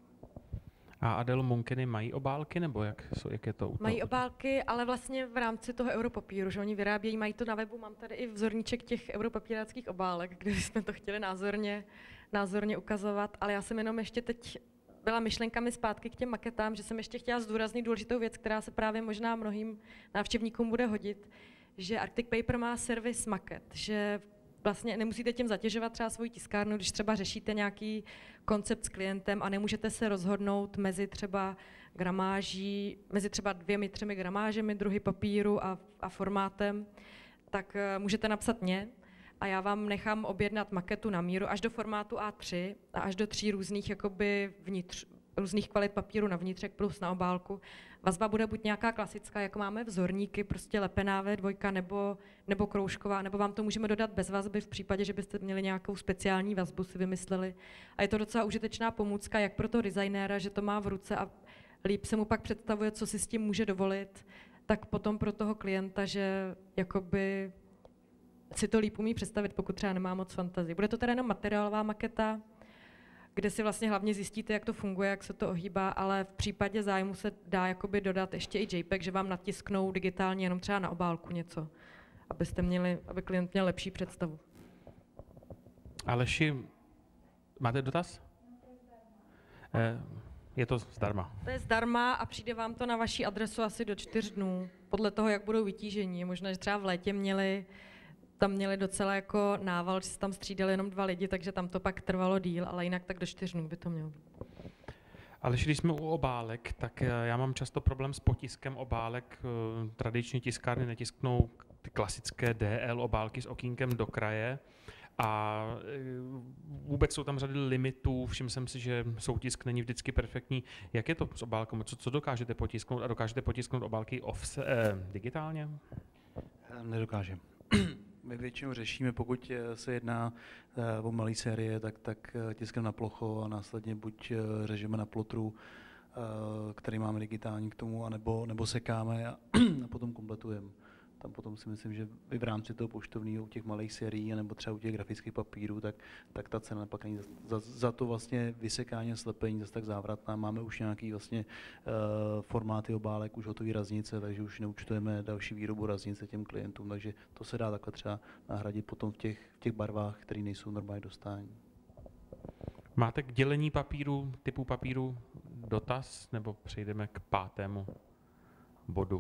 A Adel, Munkeny mají obálky, nebo jak, jak je to? Mají obálky, ale vlastně v rámci toho europapíru, že oni vyrábějí, mají to na webu, mám tady i vzorníček těch europapíráckých obálek, kde jsme to chtěli názorně, názorně ukazovat, ale já jsem jenom ještě teď byla myšlenkami zpátky k těm maketám, že jsem ještě chtěla zdůraznit důležitou věc, která se právě možná mnohým návštěvníkům bude hodit, že Arctic Paper má servis maket, že vlastně nemusíte tím zatěžovat třeba svoji tiskárnu, když třeba řešíte nějaký koncept s klientem a nemůžete se rozhodnout mezi třeba gramáží, mezi třeba dvěmi, třemi gramážemi, druhy papíru a, a formátem, tak uh, můžete napsat mě a já vám nechám objednat maketu na míru až do formátu A tři a až do tří různých jakoby vnitř, různých kvalit papíru na vnitřek plus na obálku. Vazba bude buď nějaká klasická, jako máme vzorníky, prostě lepená vé dva nebo, nebo kroužková, nebo vám to můžeme dodat bez vazby v případě, že byste měli nějakou speciální vazbu, si vymysleli. A je to docela užitečná pomůcka, jak pro toho designéra, že to má v ruce a líp se mu pak představuje, co si s tím může dovolit, tak potom pro toho klienta, že jakoby si to líp umí představit, pokud třeba nemá moc fantazie. Bude to teda jenom materiálová maketa, kde si vlastně hlavně zjistíte, jak to funguje, jak se to ohýbá, ale v případě zájmu se dá jakoby dodat ještě i JPEG, že vám natisknou digitálně jenom třeba na obálku něco, abyste měli, aby klient měl lepší představu. Aleši, máte dotaz? Eh, je to zdarma. To je zdarma a přijde vám to na vaši adresu asi do čtyř dnů, podle toho, jak budou vytížení. Je možná, že třeba v létě měli tam měli docela jako nával, že se tam střídali jenom dva lidi, takže tam to pak trvalo díl, ale jinak tak do čtyř dnů by to mělo být. Ale když jsme u obálek, tak já mám často problém s potiskem obálek. Tradiční tiskárny netisknou ty klasické D L obálky s okýnkem do kraje a vůbec jsou tam řady limitů, všiml jsem si, že soutisk není vždycky perfektní. Jak je to s obálkami? Co, co dokážete potisknout a dokážete potisknout obálky offset, eh, digitálně? Nedokážem. My většinou řešíme, pokud se jedná o malé série, tak, tak tiskneme na plocho a následně buď řežeme na plotru, který máme digitální k tomu, anebo, nebo sekáme a, a potom kompletujeme. Tam potom si myslím, že i v rámci toho poštovního u těch malých sérií nebo třeba u těch grafických papírů, tak, tak ta cena pak není za, za to vlastně vysekání a slepení zase tak závratná. Máme už nějaký vlastně uh, formáty obálek, už hotový raznice, takže už neúčtujeme další výrobu raznice těm klientům, takže to se dá takhle třeba nahradit potom v těch, v těch barvách, které nejsou normálně dostání. Máte k dělení papíru, typu papíru dotaz, nebo přejdeme k pátému bodu?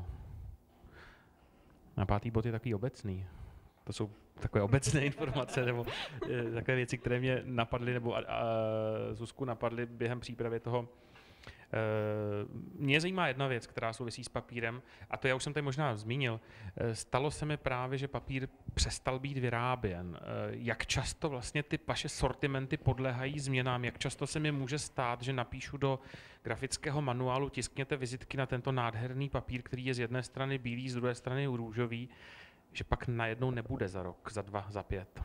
Na pátý bod je takový obecný. To jsou takové obecné informace, nebo e, takové věci, které mě napadly, nebo a, a, Zuzku napadly během přípravy toho. E, mě zajímá jedna věc, která souvisí s papírem, a to já už jsem tady možná zmínil. E, stalo se mi právě, že papír přestal být vyráběn. E, jak často vlastně ty vaše sortimenty podléhají změnám? Jak často se mi může stát, že napíšu do grafického manuálu, tiskněte vizitky na tento nádherný papír, který je z jedné strany bílý, z druhé strany růžový, že pak najednou nebude za rok, za dva, za pět?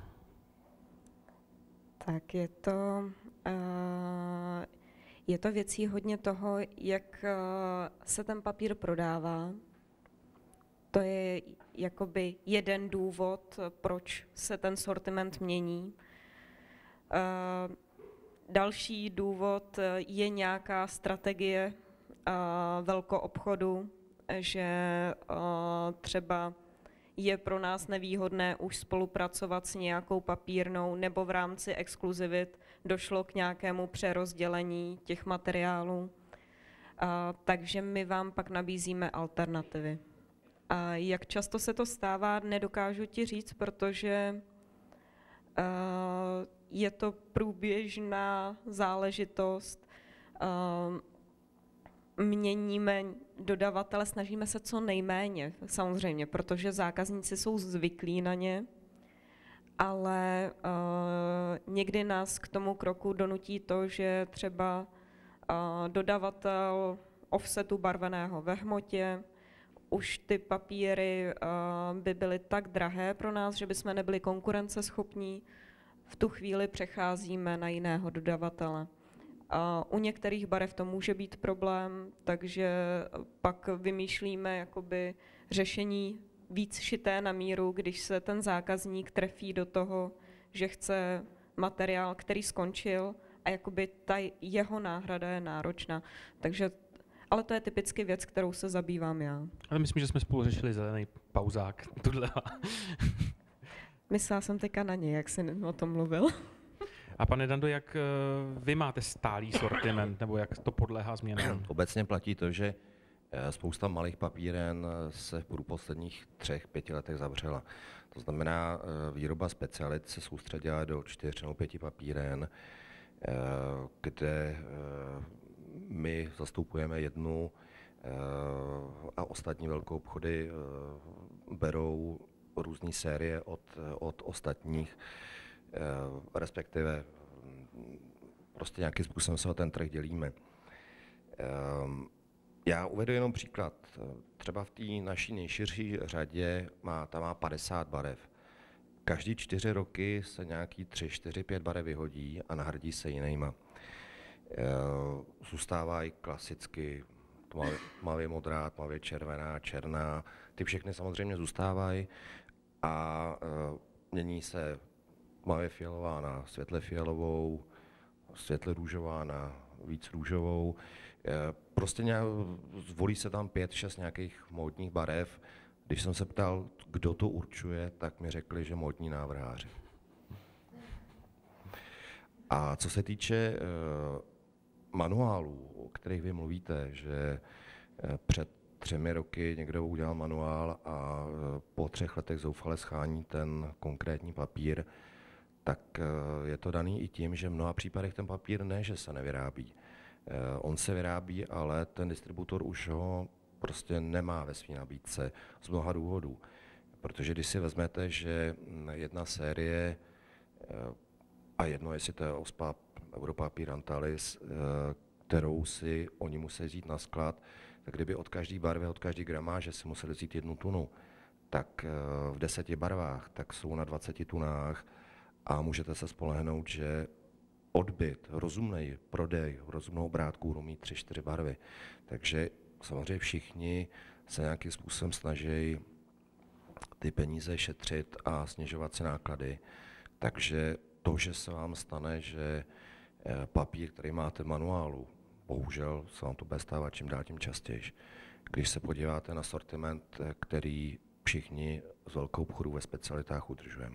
Tak je to, uh, je to věcí hodně toho, jak uh, se ten papír prodává. To je jakoby jeden důvod, proč se ten sortiment mění. Uh, další důvod je nějaká strategie uh, velkoobchodu, že uh, třeba je pro nás nevýhodné už spolupracovat s nějakou papírnou, nebo v rámci exkluzivit došlo k nějakému přerozdělení těch materiálů. A, takže my vám pak nabízíme alternativy. A jak často se to stává, nedokážu ti říct, protože a, je to průběžná záležitost. A, měníme dodavatele, snažíme se co nejméně, samozřejmě, protože zákazníci jsou zvyklí na ně, ale uh, někdy nás k tomu kroku donutí to, že třeba uh, dodavatel offsetu barveného ve hmotě, už ty papíry uh, by byly tak drahé pro nás, že bychom nebyli konkurenceschopní, v tu chvíli přecházíme na jiného dodavatele. A u některých barev to může být problém, takže pak vymýšlíme jakoby řešení víc šité na míru, když se ten zákazník trefí do toho, že chce materiál, který skončil a jakoby ta jeho náhrada je náročná. Takže, ale to je typicky věc, kterou se zabývám já. Ale myslím, že jsme spolu řešili zelený pauzák. Tudle. Myslela jsem teďka na něj, jak jsi o tom mluvil. A pane Dando, jak vy máte stálý sortiment, nebo jak to podléhá změnám? Obecně platí to, že spousta malých papíren se v průběhu posledních třech, pěti letech zavřela. To znamená, výroba specialit se soustředila do čtyř nebo pěti papíren, kde my zastupujeme jednu a ostatní velkou obchody berou různé série od, od ostatních, respektive prostě nějakým způsobem se o ten trh dělíme. Já uvedu jenom příklad. Třeba v té naší nejširší řadě má, tam má padesát barev. Každý čtyři roky se nějaký tři, čtyři, pět barev vyhodí a nahradí se jinýma. Zůstávají klasicky tmavě, tmavě modrá, tmavě červená, černá. Ty všechny samozřejmě zůstávají a mění se tmavě fialová na světle fialovou, světle růžová na víc růžovou. Prostě nějak, zvolí se tam pět, šest nějakých módních barev. Když jsem se ptal, kdo to určuje, tak mi řekli, že módní návrháři. A co se týče uh, manuálů, o kterých vy mluvíte, že uh, před třemi roky někdo udělal manuál a uh, po třech letech zoufale schání ten konkrétní papír, tak uh, je to daný i tím, že v mnoha případech ten papír ne, že se nevyrábí. Uh, on se vyrábí, ale ten distributor už ho prostě nemá ve své nabídce z mnoha důvodů. Protože když si vezmete, že jedna série, a jedno jestli to je Ospap, Europapír, Antalis, kterou si oni musí vzít na sklad, tak kdyby od každé barvy, od každé gramáže si museli vzít jednu tunu, tak v deseti barvách, tak jsou na dvaceti tunách a můžete se spolehnout, že odbyt, rozumný prodej, rozumnou obrátku budou mít tři, čtyři barvy. Takže samozřejmě všichni se nějakým způsobem snaží ty peníze šetřit a snižovat si náklady. Takže to, že se vám stane, že papír, který máte v manuálu, bohužel se vám to bude stávat čím dál tím častěji. Když se podíváte na sortiment, který všichni z velkou obchodu ve specialitách udržujeme.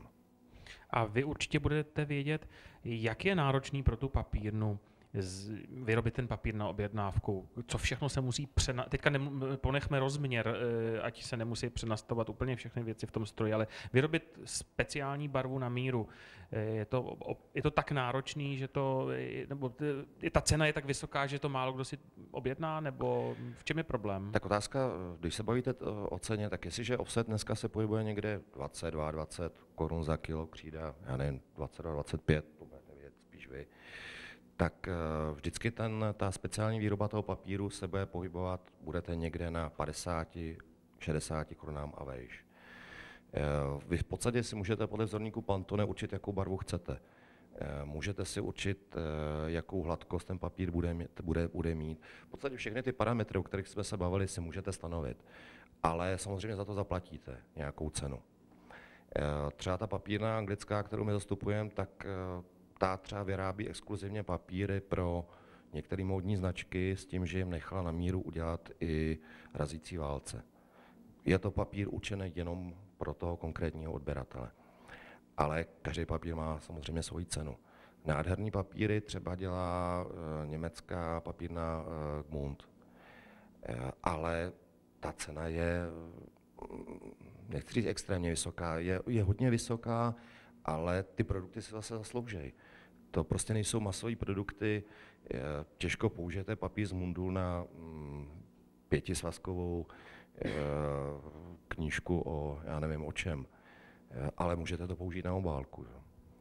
A vy určitě budete vědět, jak je náročný pro tu papírnu vyrobit ten papír na objednávku, co všechno se musí přenastavit. Teďka nem- ponechme rozměr, ať se nemusí přenastavovat úplně všechny věci v tom stroji, ale vyrobit speciální barvu na míru, je to, je to tak náročný, že to, nebo ta cena je tak vysoká, že to málo kdo si objedná, nebo v čem je problém? Tak otázka, když se bavíte o ceně, tak jestliže offset dneska se pohybuje někde dvacet, dvacet dva korun za kilo, křída, já nevím, dvacet dva, dvacet pět, to budete vědět spíš vy, tak vždycky ten, ta speciální výroba toho papíru se bude pohybovat, budete někde na padesát, šedesát korunám a vejš. Vy v podstatě si můžete podle vzorníku Pantone určit, jakou barvu chcete. Můžete si určit, jakou hladkost ten papír bude mít, bude, bude mít. V podstatě všechny ty parametry, o kterých jsme se bavili, si můžete stanovit. Ale samozřejmě za to zaplatíte nějakou cenu. Třeba ta papírna anglická, kterou my zastupujeme, tak ta třeba vyrábí exkluzivně papíry pro některé módní značky s tím, že jim nechala na míru udělat i razící válce. Je to papír určený jenom pro toho konkrétního odběratele. Ale každý papír má samozřejmě svoji cenu. Nádherný papíry třeba dělá e, německá papírna e, Gmund. ale ta cena je, nechci říct extrémně vysoká, je, je hodně vysoká, ale ty produkty se zase zasloužejí. To prostě nejsou masové produkty, těžko použijete papír z Mundul na mm, pětisvazkovou e, knížku o, já nevím o čem, e, ale můžete to použít na obálku. Jo.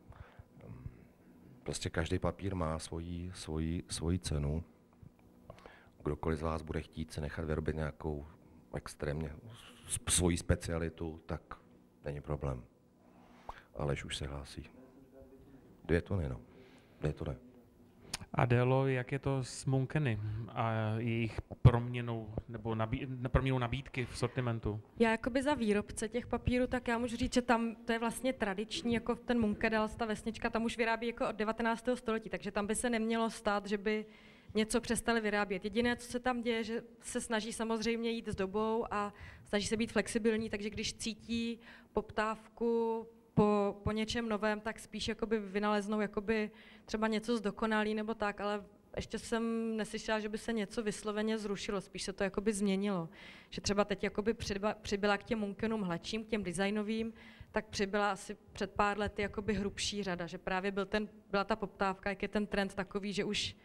Prostě každý papír má svoji, svoji, svoji cenu. Kdokoliv z vás bude chtít se nechat vyrobit nějakou extrémně svoji specialitu, tak není problém. Aleš už se hlásí. Dvě tuny, no. Dvě tuny. Adélo, jak je to s Munkeny a jejich proměnou nebo nabí, proměnou nabídky v sortimentu? Já jakoby za výrobce těch papírů, tak já můžu říct, že tam to je vlastně tradiční, jako ten Munkedals, ta vesnička, tam už vyrábí jako od devatenáctého století, takže tam by se nemělo stát, že by něco přestali vyrábět. Jediné, co se tam děje, že se snaží samozřejmě jít s dobou a snaží se být flexibilní, takže když cítí poptávku po, po něčem novém, tak spíš jakoby vynaleznou jakoby třeba něco zdokonalý nebo tak, ale ještě jsem neslyšela, že by se něco vysloveně zrušilo, spíš se to jakoby změnilo. Že třeba teď jakoby přibyla, přibyla k těm Munkenům hladším, k těm designovým, tak přibyla asi před pár lety jakoby hrubší řada, že právě byl ten, byla ta poptávka, jak je ten trend takový, že už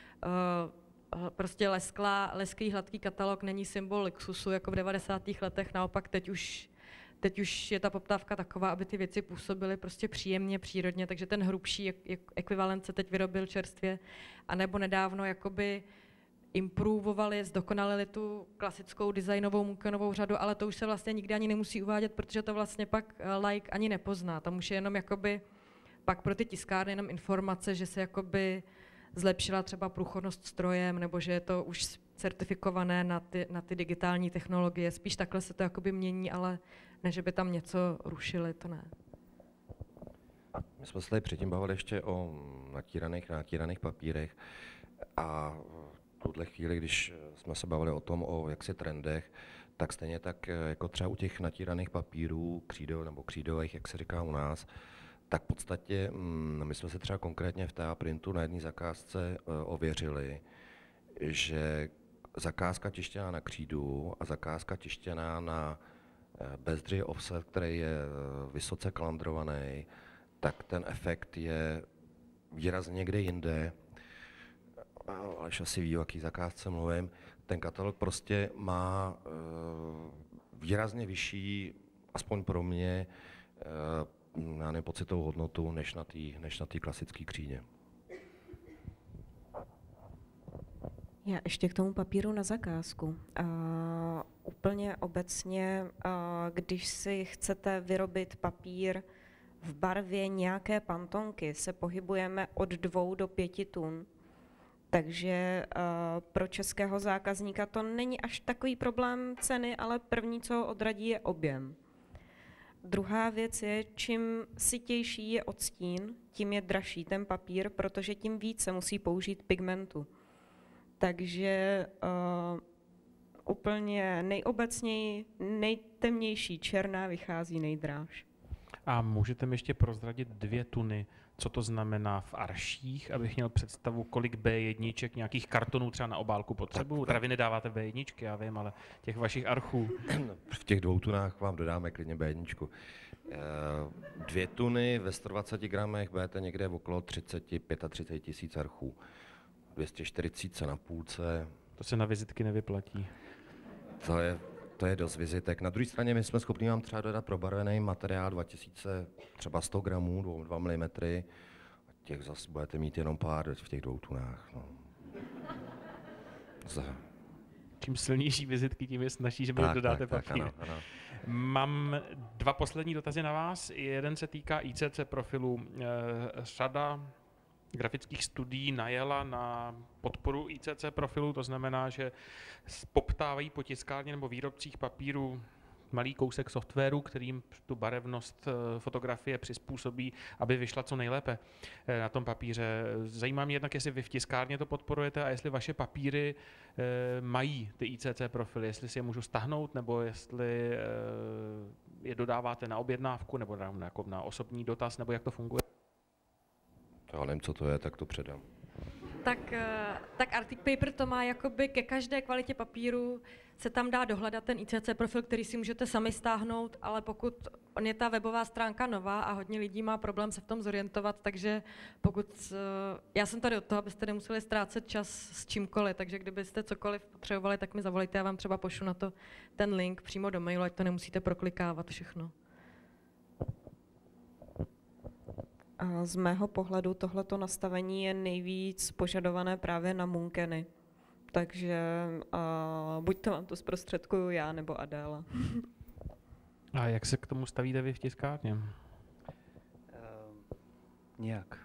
uh, prostě lesklá, lesklý hladký katalog není symbol luxusu jako v devadesátých letech, naopak teď už Teď už je ta poptávka taková, aby ty věci působily prostě příjemně, přírodně, takže ten hrubší ekvivalent se teď vyrobil čerstvě, anebo nedávno jakoby improvovali, zdokonalili tu klasickou designovou Munkenovou řadu, ale to už se vlastně nikdy ani nemusí uvádět, protože to vlastně pak like ani nepozná. Tam už je jenom jakoby pak pro ty tiskárny jenom informace, že se jakoby zlepšila třeba průchodnost strojem, nebo že je to už certifikované na ty, na ty digitální technologie. Spíš takhle se to jakoby mění, ale ne, že by tam něco rušili, to ne. My jsme se tady předtím bavili ještě o natíraných, natíraných papírech a v tuhle chvíli, když jsme se bavili o tom, o jaksi trendech, tak stejně tak jako třeba u těch natíraných papírů, křídel nebo křídových, jak se říká u nás, tak v podstatě my jsme se třeba konkrétně v T A Printu na jedné zakázce ověřili, že zakázka tištěná na křídu a zakázka tištěná na bezdři offset, který je vysoce kalandrovaný, tak ten efekt je výrazně někde jinde. Aleš asi ví, o jaký zakázce mluvím. Ten katalog prostě má výrazně vyšší, aspoň pro mě, já nevím, pocitovou hodnotu, než na té než na té klasické křídě. Já ještě k tomu papíru na zakázku. Uh, úplně obecně, uh, když si chcete vyrobit papír v barvě nějaké pantonky, se pohybujeme od dvou do pěti tun. Takže uh, pro českého zákazníka to není až takový problém ceny, ale první, co odradí, je objem. Druhá věc je, čím sytější je odstín, tím je dražší ten papír, protože tím více musí použít pigmentu. Takže uh, úplně nejobecněji nejtemnější černá vychází nejdráž. A můžete mi ještě prozradit dvě tuny, co to znamená v arších, abych měl představu, kolik bé jedniček, nějakých kartonů třeba na obálku potřebuju? Teda vy nedáváte bé jedničky, já vím, ale těch vašich archů. V těch dvou tunách vám dodáme klidně bé jedničku. Dvě tuny ve sto dvacet gramech budete někde okolo třicet, třicet pět tisíc archů. dvě stě čtyřicet na půlce. To se na vizitky nevyplatí. To je, to je dost vizitek. Na druhé straně my jsme schopni vám třeba dodat probarvený materiál dva tisíce, třeba sto gramů, dva milimetry. A těch zase budete mít jenom pár v těch dvou tunách. No. Za... Čím silnější vizitky, tím je snaží, že mi dodáte tak, papír. Tak, ano, ano. Mám dva poslední dotazy na vás. Jeden se týká í cé cé profilu. Řada grafických studií najela na podporu í cé cé profilu, to znamená, že poptávají po tiskárně nebo výrobcích papíru malý kousek softwaru, kterým tu barevnost fotografie přizpůsobí, aby vyšla co nejlépe na tom papíře. Zajímá mě jednak, jestli vy v tiskárně to podporujete a jestli vaše papíry mají ty í cé cé profily, jestli si je můžu stáhnout, nebo jestli je dodáváte na objednávku, nebo na, na osobní dotaz, nebo jak to funguje. Já nevím, co to je, tak to předám. tak, tak Arctic Paper to má jakoby ke každé kvalitě papíru se tam dá dohledat ten I C C profil, který si můžete sami stáhnout, ale pokud on je ta webová stránka nová a hodně lidí má problém se v tom zorientovat, takže pokud, já jsem tady od toho, abyste nemuseli ztrácet čas s čímkoliv, takže kdybyste cokoliv potřebovali, tak mi zavolejte, já vám třeba pošlu na to ten link přímo do mailu, ať to nemusíte proklikávat všechno. A z mého pohledu tohleto nastavení je nejvíc požadované právě na Munkeny. Takže uh, buď to vám to zprostředkuju já, nebo Adéla. A jak se k tomu stavíte vy v tiskárně? Uh, nějak.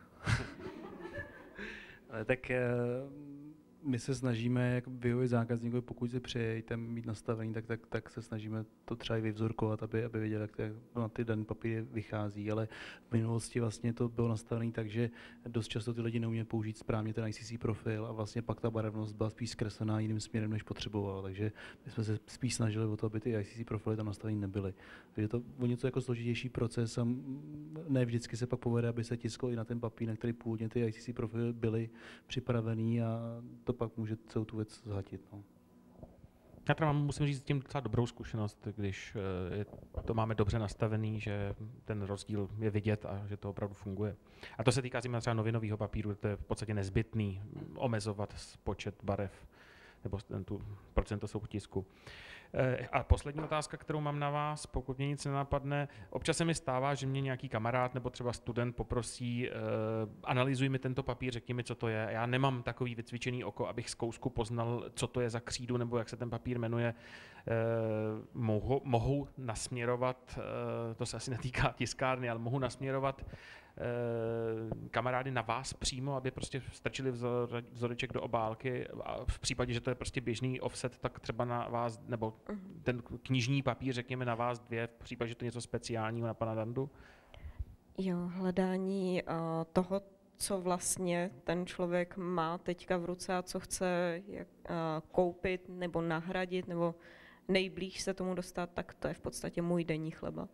Ale tak uh, my se snažíme jak vyhovět zákazníkovi, pokud si přejete mít nastavení, tak, tak, tak se snažíme to třeba i vyvzorkovat, aby, aby věděli, jak to na ty daný papíry vychází, ale v minulosti vlastně to bylo nastavené tak, že dost často ty lidi neuměli použít správně ten I C C profil a vlastně pak ta barevnost byla spíš zkreslená jiným směrem, než potřebovala, takže my jsme se spíš snažili o to, aby ty I C C profily tam nastavení nebyly. Takže to o něco jako složitější proces a ne vždycky se pak povede, aby se tisklo i na ten papír, na který původně ty I C C profily byly připravený a to pak může celou tu věc zhatit. No. Já teda musím říct s tím docela dobrou zkušenost, když je, to máme dobře nastavený, že ten rozdíl je vidět a že to opravdu funguje. A to se týká zejména třeba novinového papíru, to je v podstatě nezbytný omezovat počet barev nebo tu procento soutisku. A poslední otázka, kterou mám na vás, pokud mě nic nenapadne. Občas se mi stává, že mě nějaký kamarád nebo třeba student poprosí, uh, analyzuj mi tento papír, řekni mi, co to je. Já nemám takový vycvičený oko, abych z kousku poznal, co to je za křídu nebo jak se ten papír jmenuje. Uh, mohu, mohu nasměrovat, uh, to se asi netýká tiskárny, ale mohu nasměrovat kamarády na vás přímo, aby prostě strčili vzor, vzoreček do obálky a v případě, že to je prostě běžný offset, tak třeba na vás, nebo ten knižní papír, řekněme na vás dvě, v případě, že to je něco speciálního na pana Dandu? Jo, hledání uh, toho, co vlastně ten člověk má teďka v ruce a co chce jak, uh, koupit nebo nahradit, nebo nejblíž se tomu dostat, tak to je v podstatě můj denní chleba.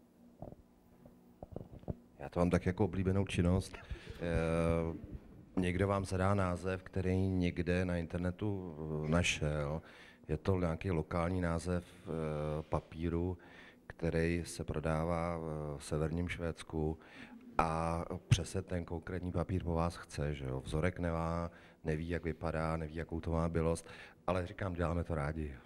Já to mám tak jako oblíbenou činnost. E, někdo vám zadá název, který někde na internetu našel. Je to nějaký lokální název e, papíru, který se prodává v severním Švédsku a přesně ten konkrétní papír po vás chce. Že jo? Vzorek nemá, neví, jak vypadá, neví, jakou to má bylost, ale říkám, děláme to rádi.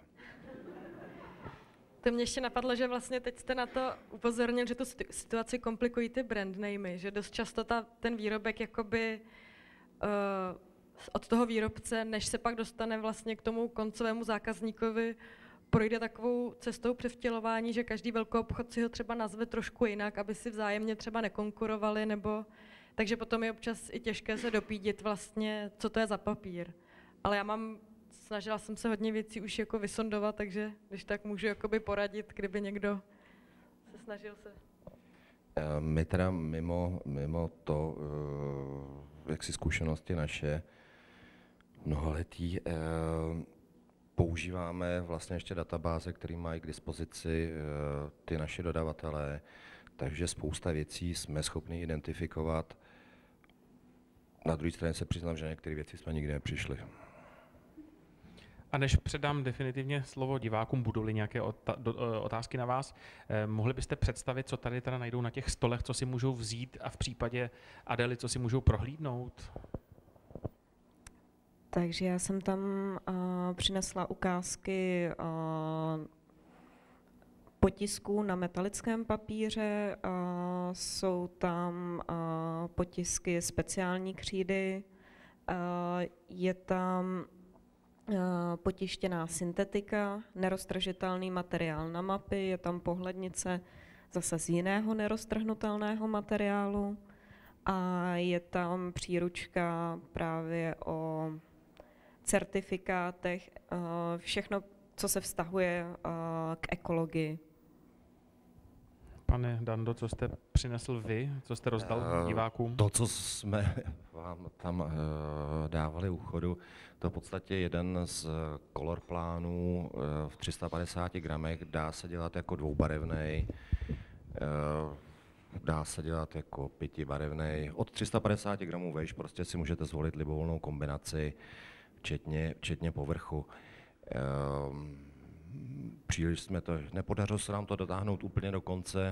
To mě ještě napadlo, že vlastně teď jste na to upozornil, že tu situaci komplikují ty brand namey, že dost často ta, ten výrobek jakoby uh, od toho výrobce, než se pak dostane vlastně k tomu koncovému zákazníkovi, projde takovou cestou převtělování, že každý velkoobchod si ho třeba nazve trošku jinak, aby si vzájemně třeba nekonkurovali, nebo takže potom je občas i těžké se dopídit vlastně, co to je za papír. Ale já mám Snažila jsem se hodně věcí už jako vysondovat, takže když tak můžu jakoby poradit, kdyby někdo se snažil se. My teda mimo, mimo to, jak si zkušenosti naše mnoholetí, používáme vlastně ještě databáze, které mají k dispozici ty naši dodavatelé, takže spousta věcí jsme schopni identifikovat. Na druhé straně se přiznám, že některé věci jsme nikdy nepřišli. A než předám definitivně slovo divákům, budou-li nějaké otázky na vás, eh, mohli byste představit, co tady teda najdou na těch stolech, co si můžou vzít a v případě Adély, co si můžou prohlídnout? Takže já jsem tam uh, přinesla ukázky uh, potisků na metalickém papíře, uh, jsou tam uh, potisky speciální křídy, uh, je tam potištěná syntetika, neroztržitelný materiál na mapy, je tam pohlednice zase z jiného neroztrhnutelného materiálu a je tam příručka právě o certifikátech, všechno, co se vztahuje k ekologii. Pane Dando, co jste přinesl vy, co jste rozdal divákům? To, co jsme vám tam uh, dávali u chodu, to v podstatě jeden z color plánů uh, v tři sta padesáti gramech, dá se dělat jako dvoubarevnej. Uh, dá se dělat jako pětibarevnej. Od tři sta padesát gramů vejš prostě si můžete zvolit libovolnou kombinaci, včetně, včetně povrchu. Ehm, příliš jsme to, nepodařilo se nám to dotáhnout úplně do konce.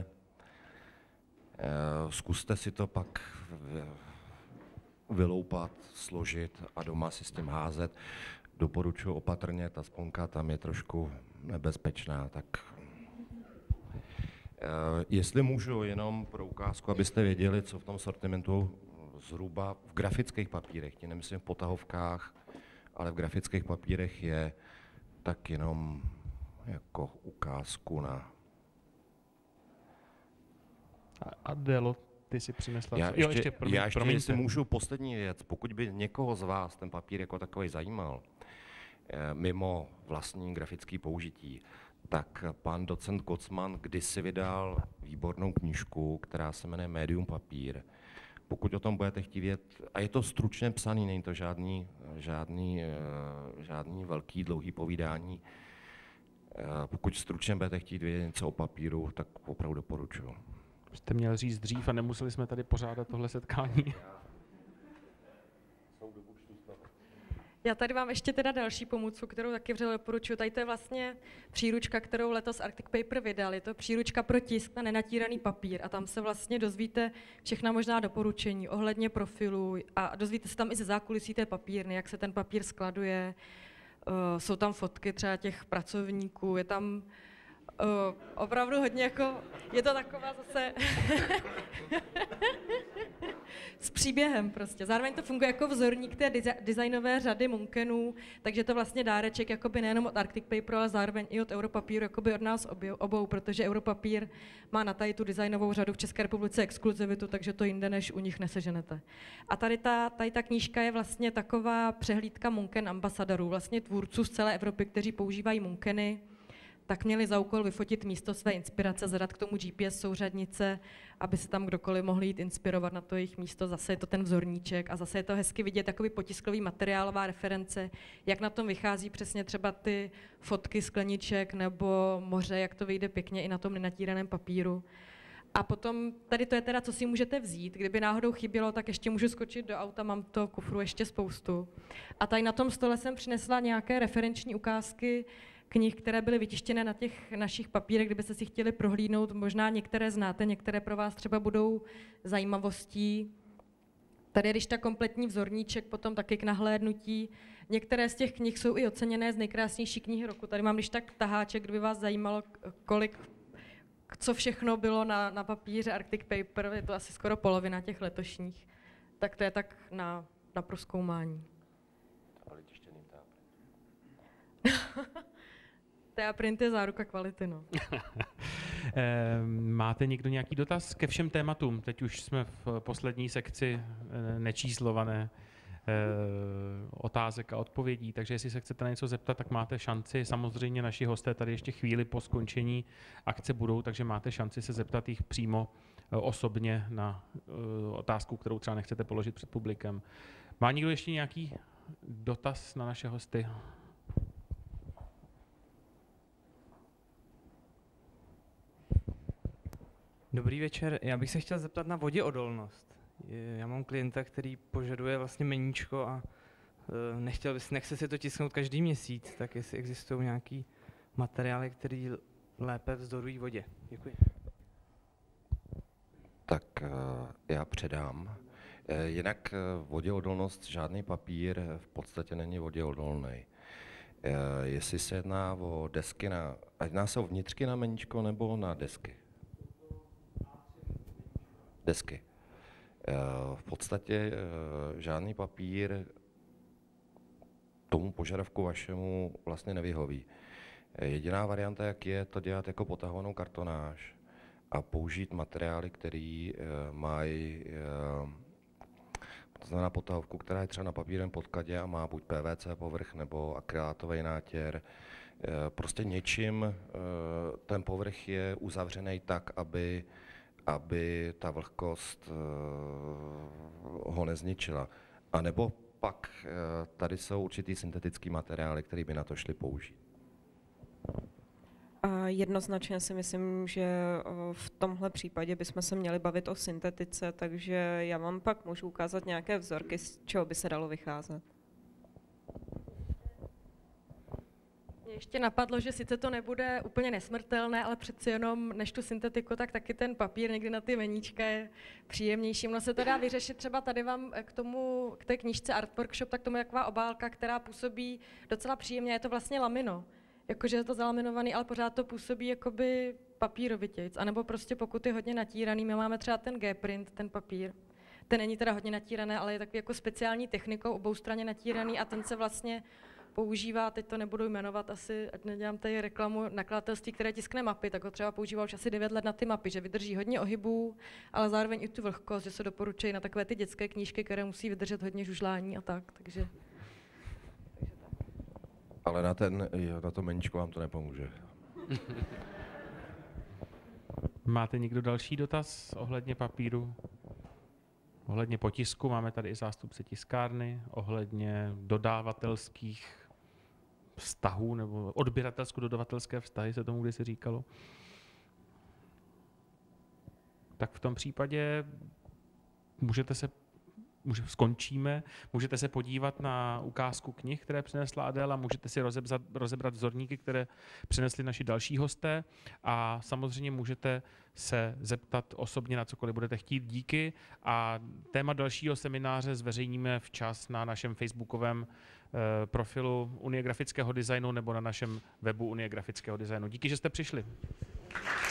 Ehm, zkuste si to pak vyloupat, složit a doma si s tím házet. Doporučuji opatrně, ta sponka tam je trošku nebezpečná, tak Uh, jestli můžu jenom pro ukázku, abyste věděli, co v tom sortimentu zhruba v grafických papírech, tím nemyslím v potahovkách, ale v grafických papírech je, tak jenom jako ukázku na... A Adélo, ty si přinesla... Já jo, ještě, ještě, promiň, já ještě promiňte. jestli můžu, poslední věc, pokud by někoho z vás ten papír jako takový zajímal, eh, mimo vlastní grafické použití, tak pan docent Kocman kdysi vydal výbornou knížku, která se jmenuje Médium papír. Pokud o tom budete chtít vědět, a je to stručně psaný, není to žádný, žádný, žádný velký, dlouhý povídání. Pokud stručně budete chtít vědět něco o papíru, tak opravdu doporučuji. Jste měl říct dřív a nemuseli jsme tady pořádat tohle setkání. Já tady mám ještě teda další pomůcku, kterou taky vřele doporučuji. Tady to je vlastně příručka, kterou letos Arctic Paper vydal. Je to příručka pro tisk na nenatíraný papír a tam se vlastně dozvíte všechna možná doporučení ohledně profilů a dozvíte se tam i ze zákulisí té papírny, jak se ten papír skladuje. Uh, jsou tam fotky třeba těch pracovníků, je tam uh, opravdu hodně jako, je to taková zase s příběhem prostě. Zároveň to funguje jako vzorník té designové řady Munkenů, takže to vlastně dáreček jakoby nejenom od Arctic Paperu, ale zároveň i od Europapíru, jakoby od nás obou, protože Europapír má na tady tu designovou řadu v České republice exkluzivitu, takže to jinde než u nich neseženete. A tady ta, tady ta knížka je vlastně taková přehlídka Munken ambasadorů, vlastně tvůrců z celé Evropy, kteří používají Munkeny, tak měli za úkol vyfotit místo své inspirace, zadat k tomu G P S souřadnice, aby se tam kdokoliv mohl jít inspirovat na to jejich místo. Zase je to ten vzorníček a zase je to hezky vidět, takový potiskový materiálová reference, jak na tom vychází přesně třeba ty fotky skleniček nebo moře, jak to vyjde pěkně i na tom nenatíraném papíru. A potom, tady to je teda, co si můžete vzít. Kdyby náhodou chybělo, tak ještě můžu skočit do auta, mám to kufru ještě spoustu. A tady na tom stole jsem přinesla nějaké referenční ukázky knih, které byly vytištěné na těch našich papírech, kdybyste si chtěli prohlídnout. Možná některé znáte, některé pro vás třeba budou zajímavostí. Tady je když ta kompletní vzorníček, potom taky k nahlédnutí. Některé z těch knih jsou i oceněné z nejkrásnější knihy roku. Tady mám když tak taháček, kdyby vás zajímalo, kolik, co všechno bylo na, na papíře Arctic Paper, je to asi skoro polovina těch letošních. Tak to je tak na, na prozkoumání. Teaprint je záruka kvality, no. Máte někdo nějaký dotaz ke všem tématům? Teď už jsme v poslední sekci nečíslované otázek a odpovědí, takže jestli se chcete na něco zeptat, tak máte šanci. Samozřejmě naši hosté tady ještě chvíli po skončení akce budou, takže máte šanci se zeptat jich přímo osobně na otázku, kterou třeba nechcete položit před publikem. Má někdo ještě nějaký dotaz na naše hosty? Dobrý večer, já bych se chtěl zeptat na voděodolnost. Já mám klienta, který požaduje vlastně meníčko a nechtěl bys, nechce si to tisknout každý měsíc, tak jestli existují nějaký materiály, které lépe vzdorují vodě. Děkuji. Tak já předám. Jinak voděodolnost, žádný papír v podstatě není voděodolný. Jestli se jedná o desky na, jedná se o vnitřky na meníčko nebo na desky? Desky. V podstatě žádný papír tomu požadavku vašemu vlastně nevyhoví. Jediná varianta, jak je, to dělat jako potahovanou kartonáž a použít materiály, které mají, to znamená potahovku, která je třeba na papírem podkladě a má buď P V C povrch nebo akrylátový nátěr. Prostě něčím ten povrch je uzavřený tak, aby aby ta vlhkost uh, ho nezničila. A nebo pak uh, tady jsou určitý syntetický materiály, které by na to šly použít. A jednoznačně si myslím, že v tomhle případě bychom se měli bavit o syntetice, takže já vám pak můžu ukázat nějaké vzorky, z čeho by se dalo vycházet. Mě ještě napadlo, že sice to nebude úplně nesmrtelné, ale přeci jenom než tu syntetiku, tak taky ten papír někdy na ty meníčka je příjemnější. Ono se to dá vyřešit třeba tady vám k tomu, k té knížce Art Workshop, tak tomu je taková obálka, která působí docela příjemně, je to vlastně lamino. Jakože je to zalaminovaný, ale pořád to působí jakoby papírovitějc. A nebo prostě pokud je hodně natíraný, my máme třeba ten G-print, ten papír. Ten není teda hodně natíraný, ale je takový jako speciální technikou oboustranně natíraný a ten se vlastně používá, teď to nebudu jmenovat, asi, ať nedělám tady reklamu, nakladatelství, které tiskne mapy, tak ho třeba používá už asi devět let na ty mapy, že vydrží hodně ohybů, ale zároveň i tu vlhkost, že se doporučují na takové ty dětské knížky, které musí vydržet hodně žužlání a tak, takže... Ale na, ten, na to meníčko vám to nepomůže. Máte někdo další dotaz ohledně papíru? Ohledně potisku, máme tady i zástupce tiskárny, ohledně dodávatelských vztahů, nebo odběratelsko-dodavatelské vztahy se tomu kdysi říkalo. Tak v tom případě můžete se Může, skončíme, můžete se podívat na ukázku knih, které přinesla Adéla, můžete si rozebrat, rozebrat vzorníky, které přinesli naši další hosté a samozřejmě můžete se zeptat osobně na cokoliv budete chtít. Díky a téma dalšího semináře zveřejníme včas na našem facebookovém eh, profilu Unie grafického designu nebo na našem webu Unie grafického designu. Díky, že jste přišli.